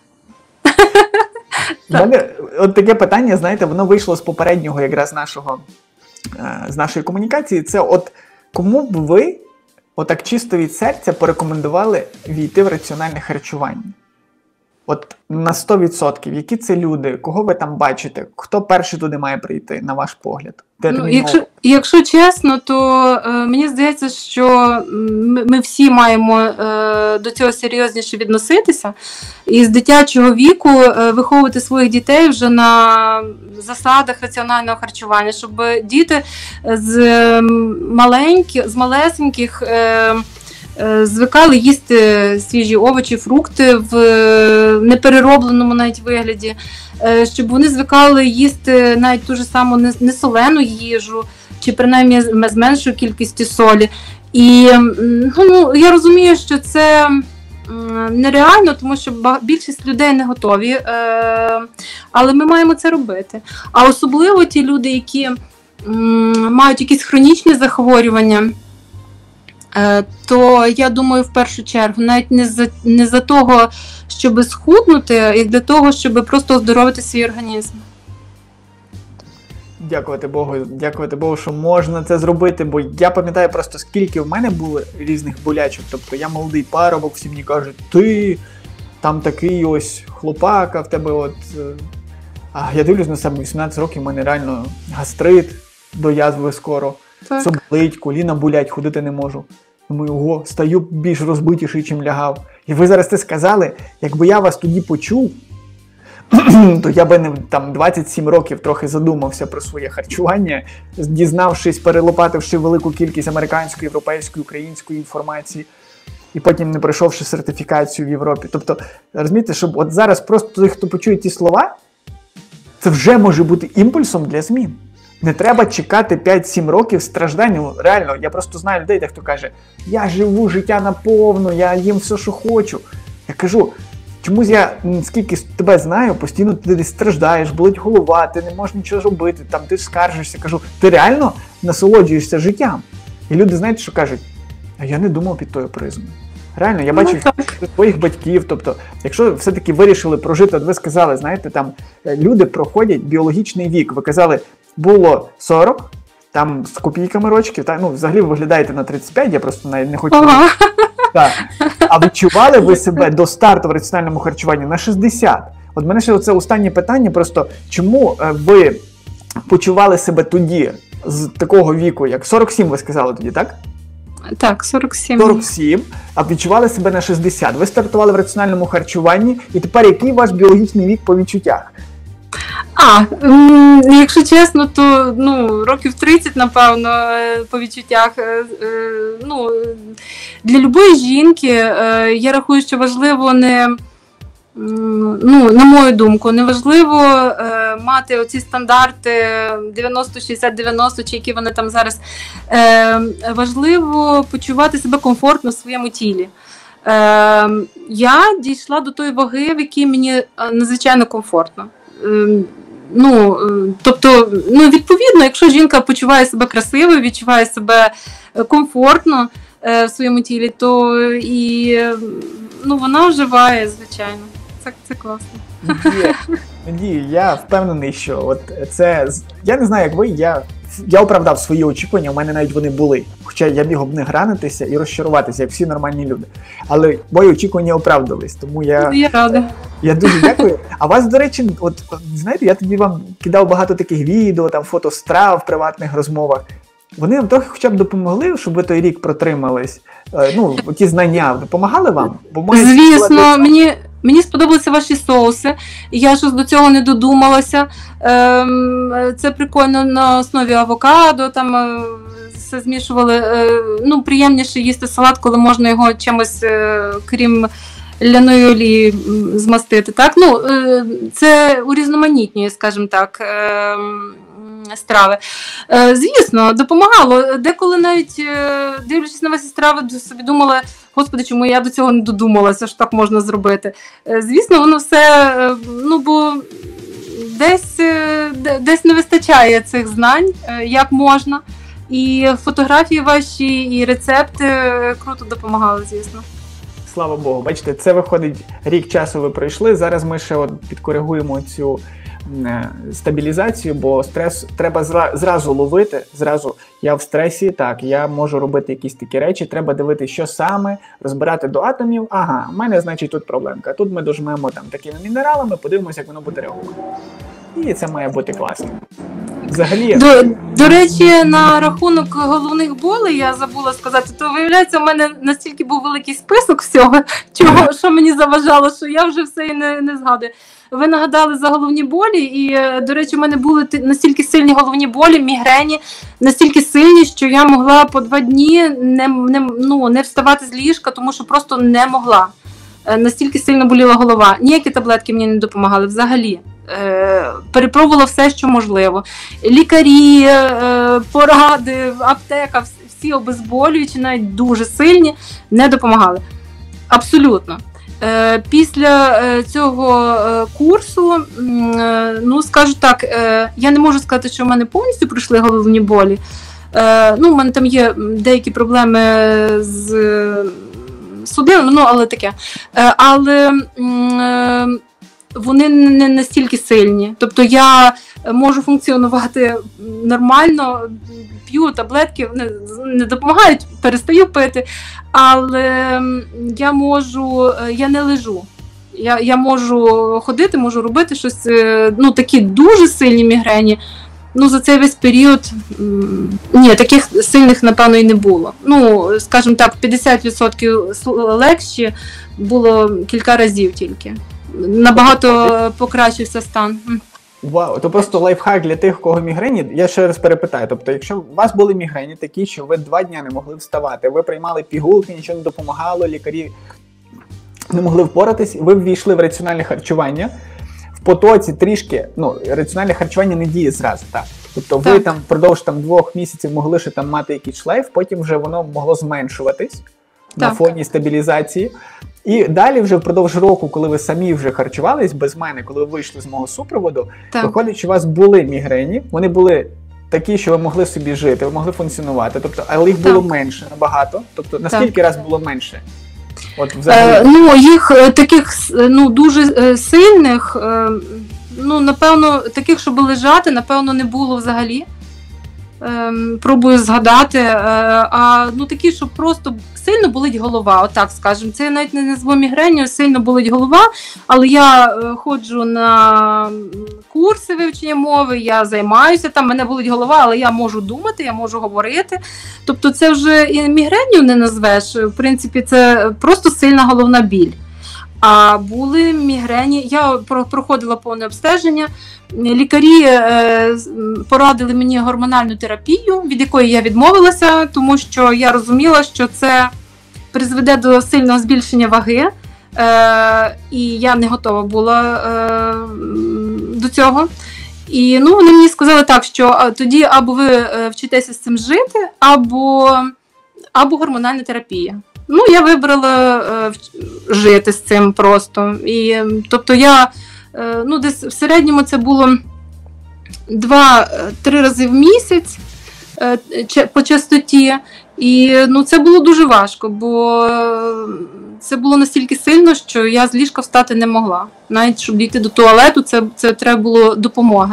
У мене от таке питання, знаєте, воно вийшло з попереднього якраз нашого, е, з нашої комунікації. Це от кому б ви отак чисто від серця порекомендували війти в раціональне харчування? От на сто відсотків, які це люди, кого ви там бачите, хто перший туди має прийти, на ваш погляд? Ну, якщо, якщо чесно, то е, мені здається, що ми, ми всі маємо е, до цього серйозніше відноситися. І з дитячого віку е, виховувати своїх дітей вже на засадах раціонального харчування, щоб діти з маленьких, з малесеньких е, звикали їсти свіжі овочі, фрукти в непереробленому навіть вигляді, щоб вони звикали їсти навіть ту ж саму несолену їжу, чи принаймні з меншою кількістю солі. І ну, я розумію, що це нереально, тому що більшість людей не готові, але ми маємо це робити. А особливо ті люди, які мають якісь хронічні захворювання, то я думаю, в першу чергу, навіть не за, не за того, щоб схуднути, як для того, щоб просто оздоровити свій організм. Дякувати Богу, дякувати Богу, що можна це зробити, бо я пам'ятаю просто, скільки в мене було різних болячок. Тобто я молодий парубок, всі мені кажуть, ти там такий ось хлопак, а в тебе от... А я дивлюсь на себе, вісімнадцять років, в мене реально гастрит до язви скоро. Все болить, коліна болять, ходити не можу. Думаю, ого, стаю більш розбитіший, чим лягав. І ви зараз це сказали, якби я вас тоді почув, то я би не там двадцять сім років трохи задумався про своє харчування, дізнавшись, перелопативши велику кількість американської, європейської, української інформації, і потім не пройшовши сертифікацію в Європі. Тобто, розумієте, щоб от зараз просто той, хто почує ті слова, це вже може бути імпульсом для змін. Не треба чекати п'ять-сім років страждань. Ну, реально, я просто знаю людей, хто каже, я живу життя наповну, я їм все, що хочу. Я кажу, чомусь я, скільки тебе знаю, постійно ти десь страждаєш, болить голова, ти не можеш нічого робити, там ти скаржишся. Кажу, ти реально насолоджуєшся життям? І люди, знаєте, що кажуть? А я не думав під тою призмою. Реально, я бачу ну, своїх батьків, тобто, якщо все-таки вирішили прожити, от ви сказали, знаєте, там люди проходять біологічний вік, ви казали, було сорок, там з копійками рочків, та, ну, взагалі ви виглядаєте на тридцять п'ять, я просто навіть не хочу... Ага. Так. А відчували ви себе до старту в раціональному харчуванні на шістдесят? От мене ще оце останнє питання, просто чому ви почували себе тоді, з такого віку, як сорок сім ви сказали тоді, так? Так, сорок сім. сорок сім, а відчували себе на шістдесят. Ви стартували в раціональному харчуванні, і тепер який ваш біологічний вік по відчуттях? А, м- якщо чесно, то ну, років тридцять, напевно, по відчуттях. Ну, для любої жінки, я рахую, що важливо не, ну, на мою думку, не важливо е, мати оці стандарти дев'яносто шістдесят дев'яносто, чи які вони там зараз. Е, важливо почувати себе комфортно в своєму тілі. Е, я дійшла до тої ваги, в якій мені надзвичайно комфортно. Е, ну, тобто, ну, відповідно, якщо жінка почуває себе красивою, відчуває себе комфортно е, в своєму тілі, то і ну, вона вживає, звичайно. Це, це класно. Надія, Надія, я впевнений, що от це, я не знаю, як ви, я, я оправдав свої очікування, у мене навіть вони були. Хоча я міг б не гранитися і розчаруватися, як всі нормальні люди. Але мої очікування оправдались, тому я... Я рада. Я дуже дякую. А вас, до речі, от, знаєте, я тоді вам кидав багато таких відео, там, фото страв в приватних розмовах. Вони вам трохи хоча б допомогли, щоб ви той рік протримались? Ну, ті знання допомагали вам? Бо звісно, сказати... мені... Мені сподобалися ваші соуси, я щось до цього не додумалася. Це прикольно на основі авокадо, там все змішували. Ну, приємніше їсти салат, коли можна його чимось, крім ляної олії, змастити. Так? Ну, це урізноманітнює, скажімо так, страви. Звісно, допомагало. Деколи навіть, дивлячись на ваші страви, собі думала, Господи, чому я до цього не додумалася, що так можна зробити. Звісно, воно все, ну, бо десь, десь не вистачає цих знань, як можна. І фотографії ваші, і рецепти круто допомагали, звісно. Слава Богу, бачите, це виходить, рік часу ви пройшли, зараз ми ще от підкоригуємо цю стабілізацію, бо стрес треба зразу ловити, зразу я в стресі, так, я можу робити якісь такі речі, треба дивитися, що саме, розбирати до атомів, ага, в мене, значить, тут проблемка, тут ми дожмемо там такими мінералами, подивимося, як воно буде реагувати. І це має бути класно. Взагалі... До, до речі, на рахунок головних болей я забула сказати, то виявляється, у мене настільки був великий список всього, чого, що мені заважало, що я вже все і не, не згадую. Ви нагадали за головні болі, і, до речі, у мене були настільки сильні головні болі, мігрені, настільки сильні, що я могла по два дні не, не, ну, не вставати з ліжка, тому що просто не могла. Настільки сильно боліла голова. Ніякі таблетки мені не допомагали взагалі. Перепробувала все, що можливо. Лікарі, поради, аптека, всі обезболюючі, навіть дуже сильні, не допомагали. Абсолютно. Після цього курсу, ну, скажу так, я не можу сказати, що в мене повністю пройшли головні болі. Ну, у мене там є деякі проблеми з судинами, ну, але таке. Але вони не настільки сильні. Тобто я можу функціонувати нормально, п'ю таблетки, не, не допомагають, перестаю пити, але я можу, я не лежу. Я, я можу ходити, можу робити щось, ну, такі дуже сильні мігрені. Ну, за цей весь період, ні, таких сильних, напевно, і не було. Ну, скажімо так, п'ятдесят відсотків легші було кілька разів тільки. набагато покращився стан. Вау, то просто лайфхак для тих, у кого мігрені. Я ще раз перепитаю, тобто, якщо у вас були мігрені такі, що ви два дні не могли вставати, ви приймали пігулки, нічого не допомагало, лікарі не могли впоратись, і ви ввійшли в раціональне харчування, в потоці трішки, ну, раціональне харчування не діє зразу, так. Тобто ви так. там впродовж там, двох місяців могли ще там мати якийсь шлейф, потім вже воно могло зменшуватись так. на фоні стабілізації. І далі вже впродовж року, коли ви самі вже харчувались без мене, коли ви вийшли з мого супроводу, так. виходить, що у вас були мігрені, вони були такі, що ви могли собі жити, ви могли функціонувати, тобто, але їх було так. менше набагато. Тобто, наскільки так. раз було менше? От, взагалі... е, ну, їх таких ну, дуже сильних, е, ну, напевно, таких, щоб лежати, напевно, не було взагалі. Ем, пробую згадати, е, а ну такі, що просто сильно болить голова, отак скажемо. Це я навіть не назву мігренію, сильно болить голова, але я е, ходжу на курси вивчення мови, я займаюся, там мене болить голова, але я можу думати, я можу говорити. Тобто це вже і мігренію не назвеш, в принципі, це просто сильна головна біль. А були мігрені, я проходила повне обстеження, лікарі е, порадили мені гормональну терапію, від якої я відмовилася, тому що я розуміла, що це призведе до сильного збільшення ваги, е, і я не готова була е, до цього. І ну, вони мені сказали так, що тоді або ви вчитеся з цим жити, або, або гормональна терапія. Ну, я вибрала е, жити з цим просто. І, тобто я, е, ну, десь в середньому це було два-три рази в місяць е, по частоті. І, ну, це було дуже важко, бо це було настільки сильно, що я з ліжка встати не могла. Навіть, щоб дійти до туалету, це, це треба було допомоги,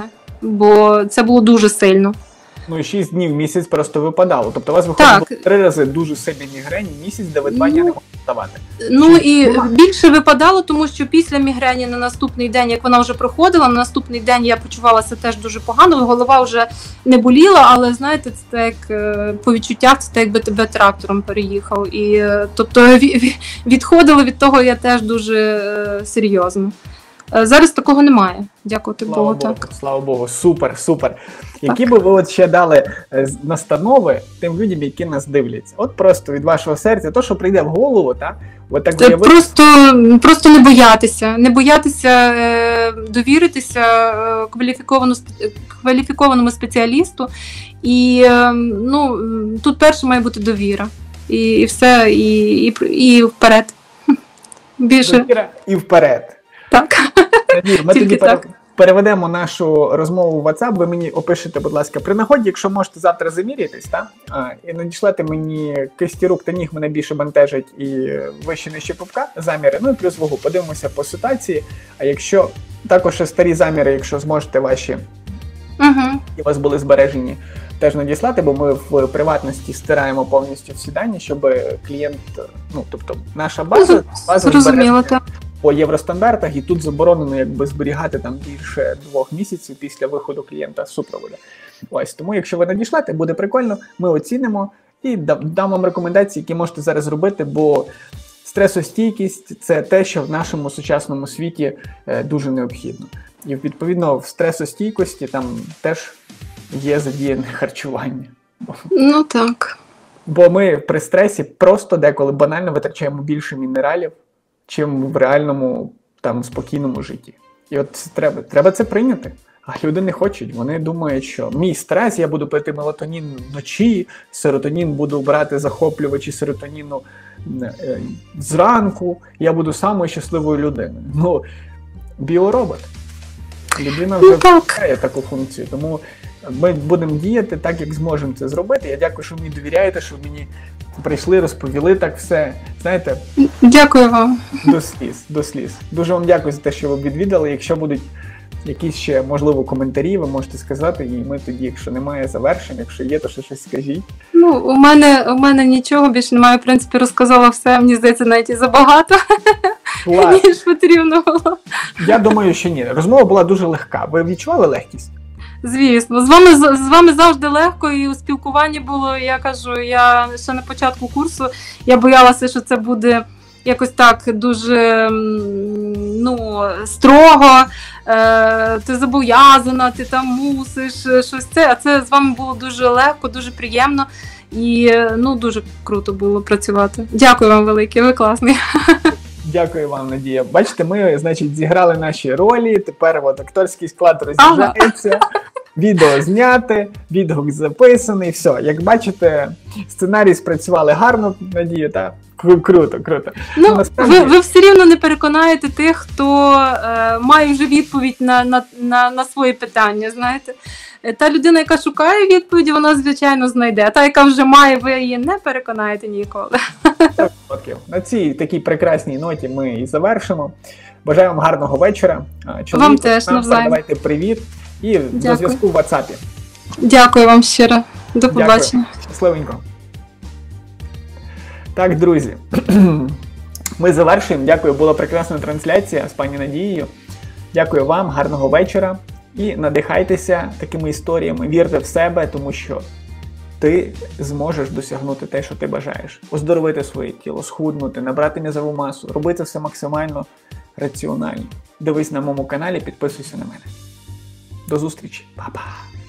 бо це було дуже сильно. Ну і шість днів в місяць просто випадало. Тобто у вас виходило три рази дуже сильні мігрені, місяць, де ви два дні ну, не могли вставати. Ну Чи... і більше випадало, тому що після мігрені на наступний день, як вона вже проходила, на наступний день я почувалася теж дуже погано, голова вже не боліла, але знаєте, це так по відчуттях, це так, якби тебе трактором переїхав. І тобто відходила від того я теж дуже серйозно. Зараз такого немає, дякувати слава Богу. Богу. Так. Слава Богу, супер, супер. Які так. би ви от ще дали настанови тим людям, які нас дивляться? От просто від вашого серця, то, що прийде в голову, так? От так Це уявити... просто, просто не боятися, не боятися довіритися кваліфікованому, кваліфікованому спеціалісту. І ну, тут перше має бути довіра. І, і все, і, і, і вперед. Більше. Довіра і вперед. Так. Ми тоді так. переведемо нашу розмову в WhatsApp, ви мені опишете, будь ласка, при нагоді, якщо можете завтра замірятись, та? А, і надішлете мені кисті рук та ніг, мене більше бентежить і вище нижче пупка заміри, ну і плюс вагу. Подивимося по ситуації, а якщо також старі заміри, якщо зможете ваші, угу. і у вас були збережені, теж надіслати, бо ми в приватності стираємо повністю всі дані, щоб клієнт, ну, тобто наша база, база збережена по євростандартах, і тут заборонено якби зберігати там більше двох місяців після виходу клієнта з супроводу. Ось, тому якщо ви надішлете, буде прикольно, ми оцінимо і дам вам рекомендації, які можете зараз робити, бо стресостійкість – це те, що в нашому сучасному світі е, дуже необхідно. І відповідно в стресостійкості там теж є задіяне харчування. Ну так. Бо ми при стресі просто деколи банально витрачаємо більше мінералів, чим в реальному там спокійному житті. І от це треба, треба це прийняти. А люди не хочуть. Вони думають, що мій стрес, я буду пити мелатонін вночі, серотонін буду брати захоплювачі серотоніну е, зранку, я буду самою щасливою людиною. Ну, біоробот. Людина вже вивчає таку функцію. Тому ми будемо діяти так, як зможемо це зробити. Я дякую, що ви мені довіряєте, що ви мені прийшли, розповіли так все. Знаєте? Дякую вам. До сліз, до сліз. Дуже вам дякую за те, що ви відвідали. Якщо будуть якісь ще, можливо, коментарі, ви можете сказати, і ми тоді, якщо немає, завершимо. Якщо є, то ще щось скажіть. Ну, у мене, у мене нічого більше немає. В принципі, розказала все. Мені здається, навіть і забагато, ніж потрібно було. Я думаю, що ні. Розмова була дуже легка. Ви відчували легкість? Звісно, з вами з вами завжди легко, і у спілкуванні було, я кажу, я ще на початку курсу, я боялася, що це буде якось так дуже м, ну, строго, е, ти зобов'язана, ти там мусиш щось це, а це з вами було дуже легко, дуже приємно і ну, дуже круто було працювати. Дякую вам велике, ви класний. Дякую вам, Надія. Бачите, ми, значить, зіграли наші ролі, тепер от акторський склад роз'їжджається, відео зняте, відгук записаний, все. Як бачите, сценарій спрацювали гарно, Надія, так? Кру- Круто, круто. Ну, насправді- ви, ви все рівно не переконаєте тих, хто е, має вже відповідь на, на, на, на свої питання, знаєте. Е, Та людина, яка шукає відповіді, вона, звичайно, знайде. А та, яка вже має, ви її не переконаєте ніколи. сто відсотків. На цій такій прекрасній ноті ми і завершимо. Бажаю вам гарного вечора. А, чоловіку, Вам теж, нам навзаєм. передавайте привіт і до Дякую. зв'язку в WhatsApp. Дякую вам щиро. До Дякую. побачення. Щасливенько. Так, друзі, ми завершуємо. Дякую, була прекрасна трансляція з пані Надією. Дякую вам, гарного вечора. І надихайтеся такими історіями, вірте в себе, тому що ти зможеш досягнути те, що ти бажаєш. Оздоровити своє тіло, схуднути, набрати м'язову масу, робити все максимально раціонально. Дивись на моєму каналі, підписуйся на мене. До зустрічі. Па-па!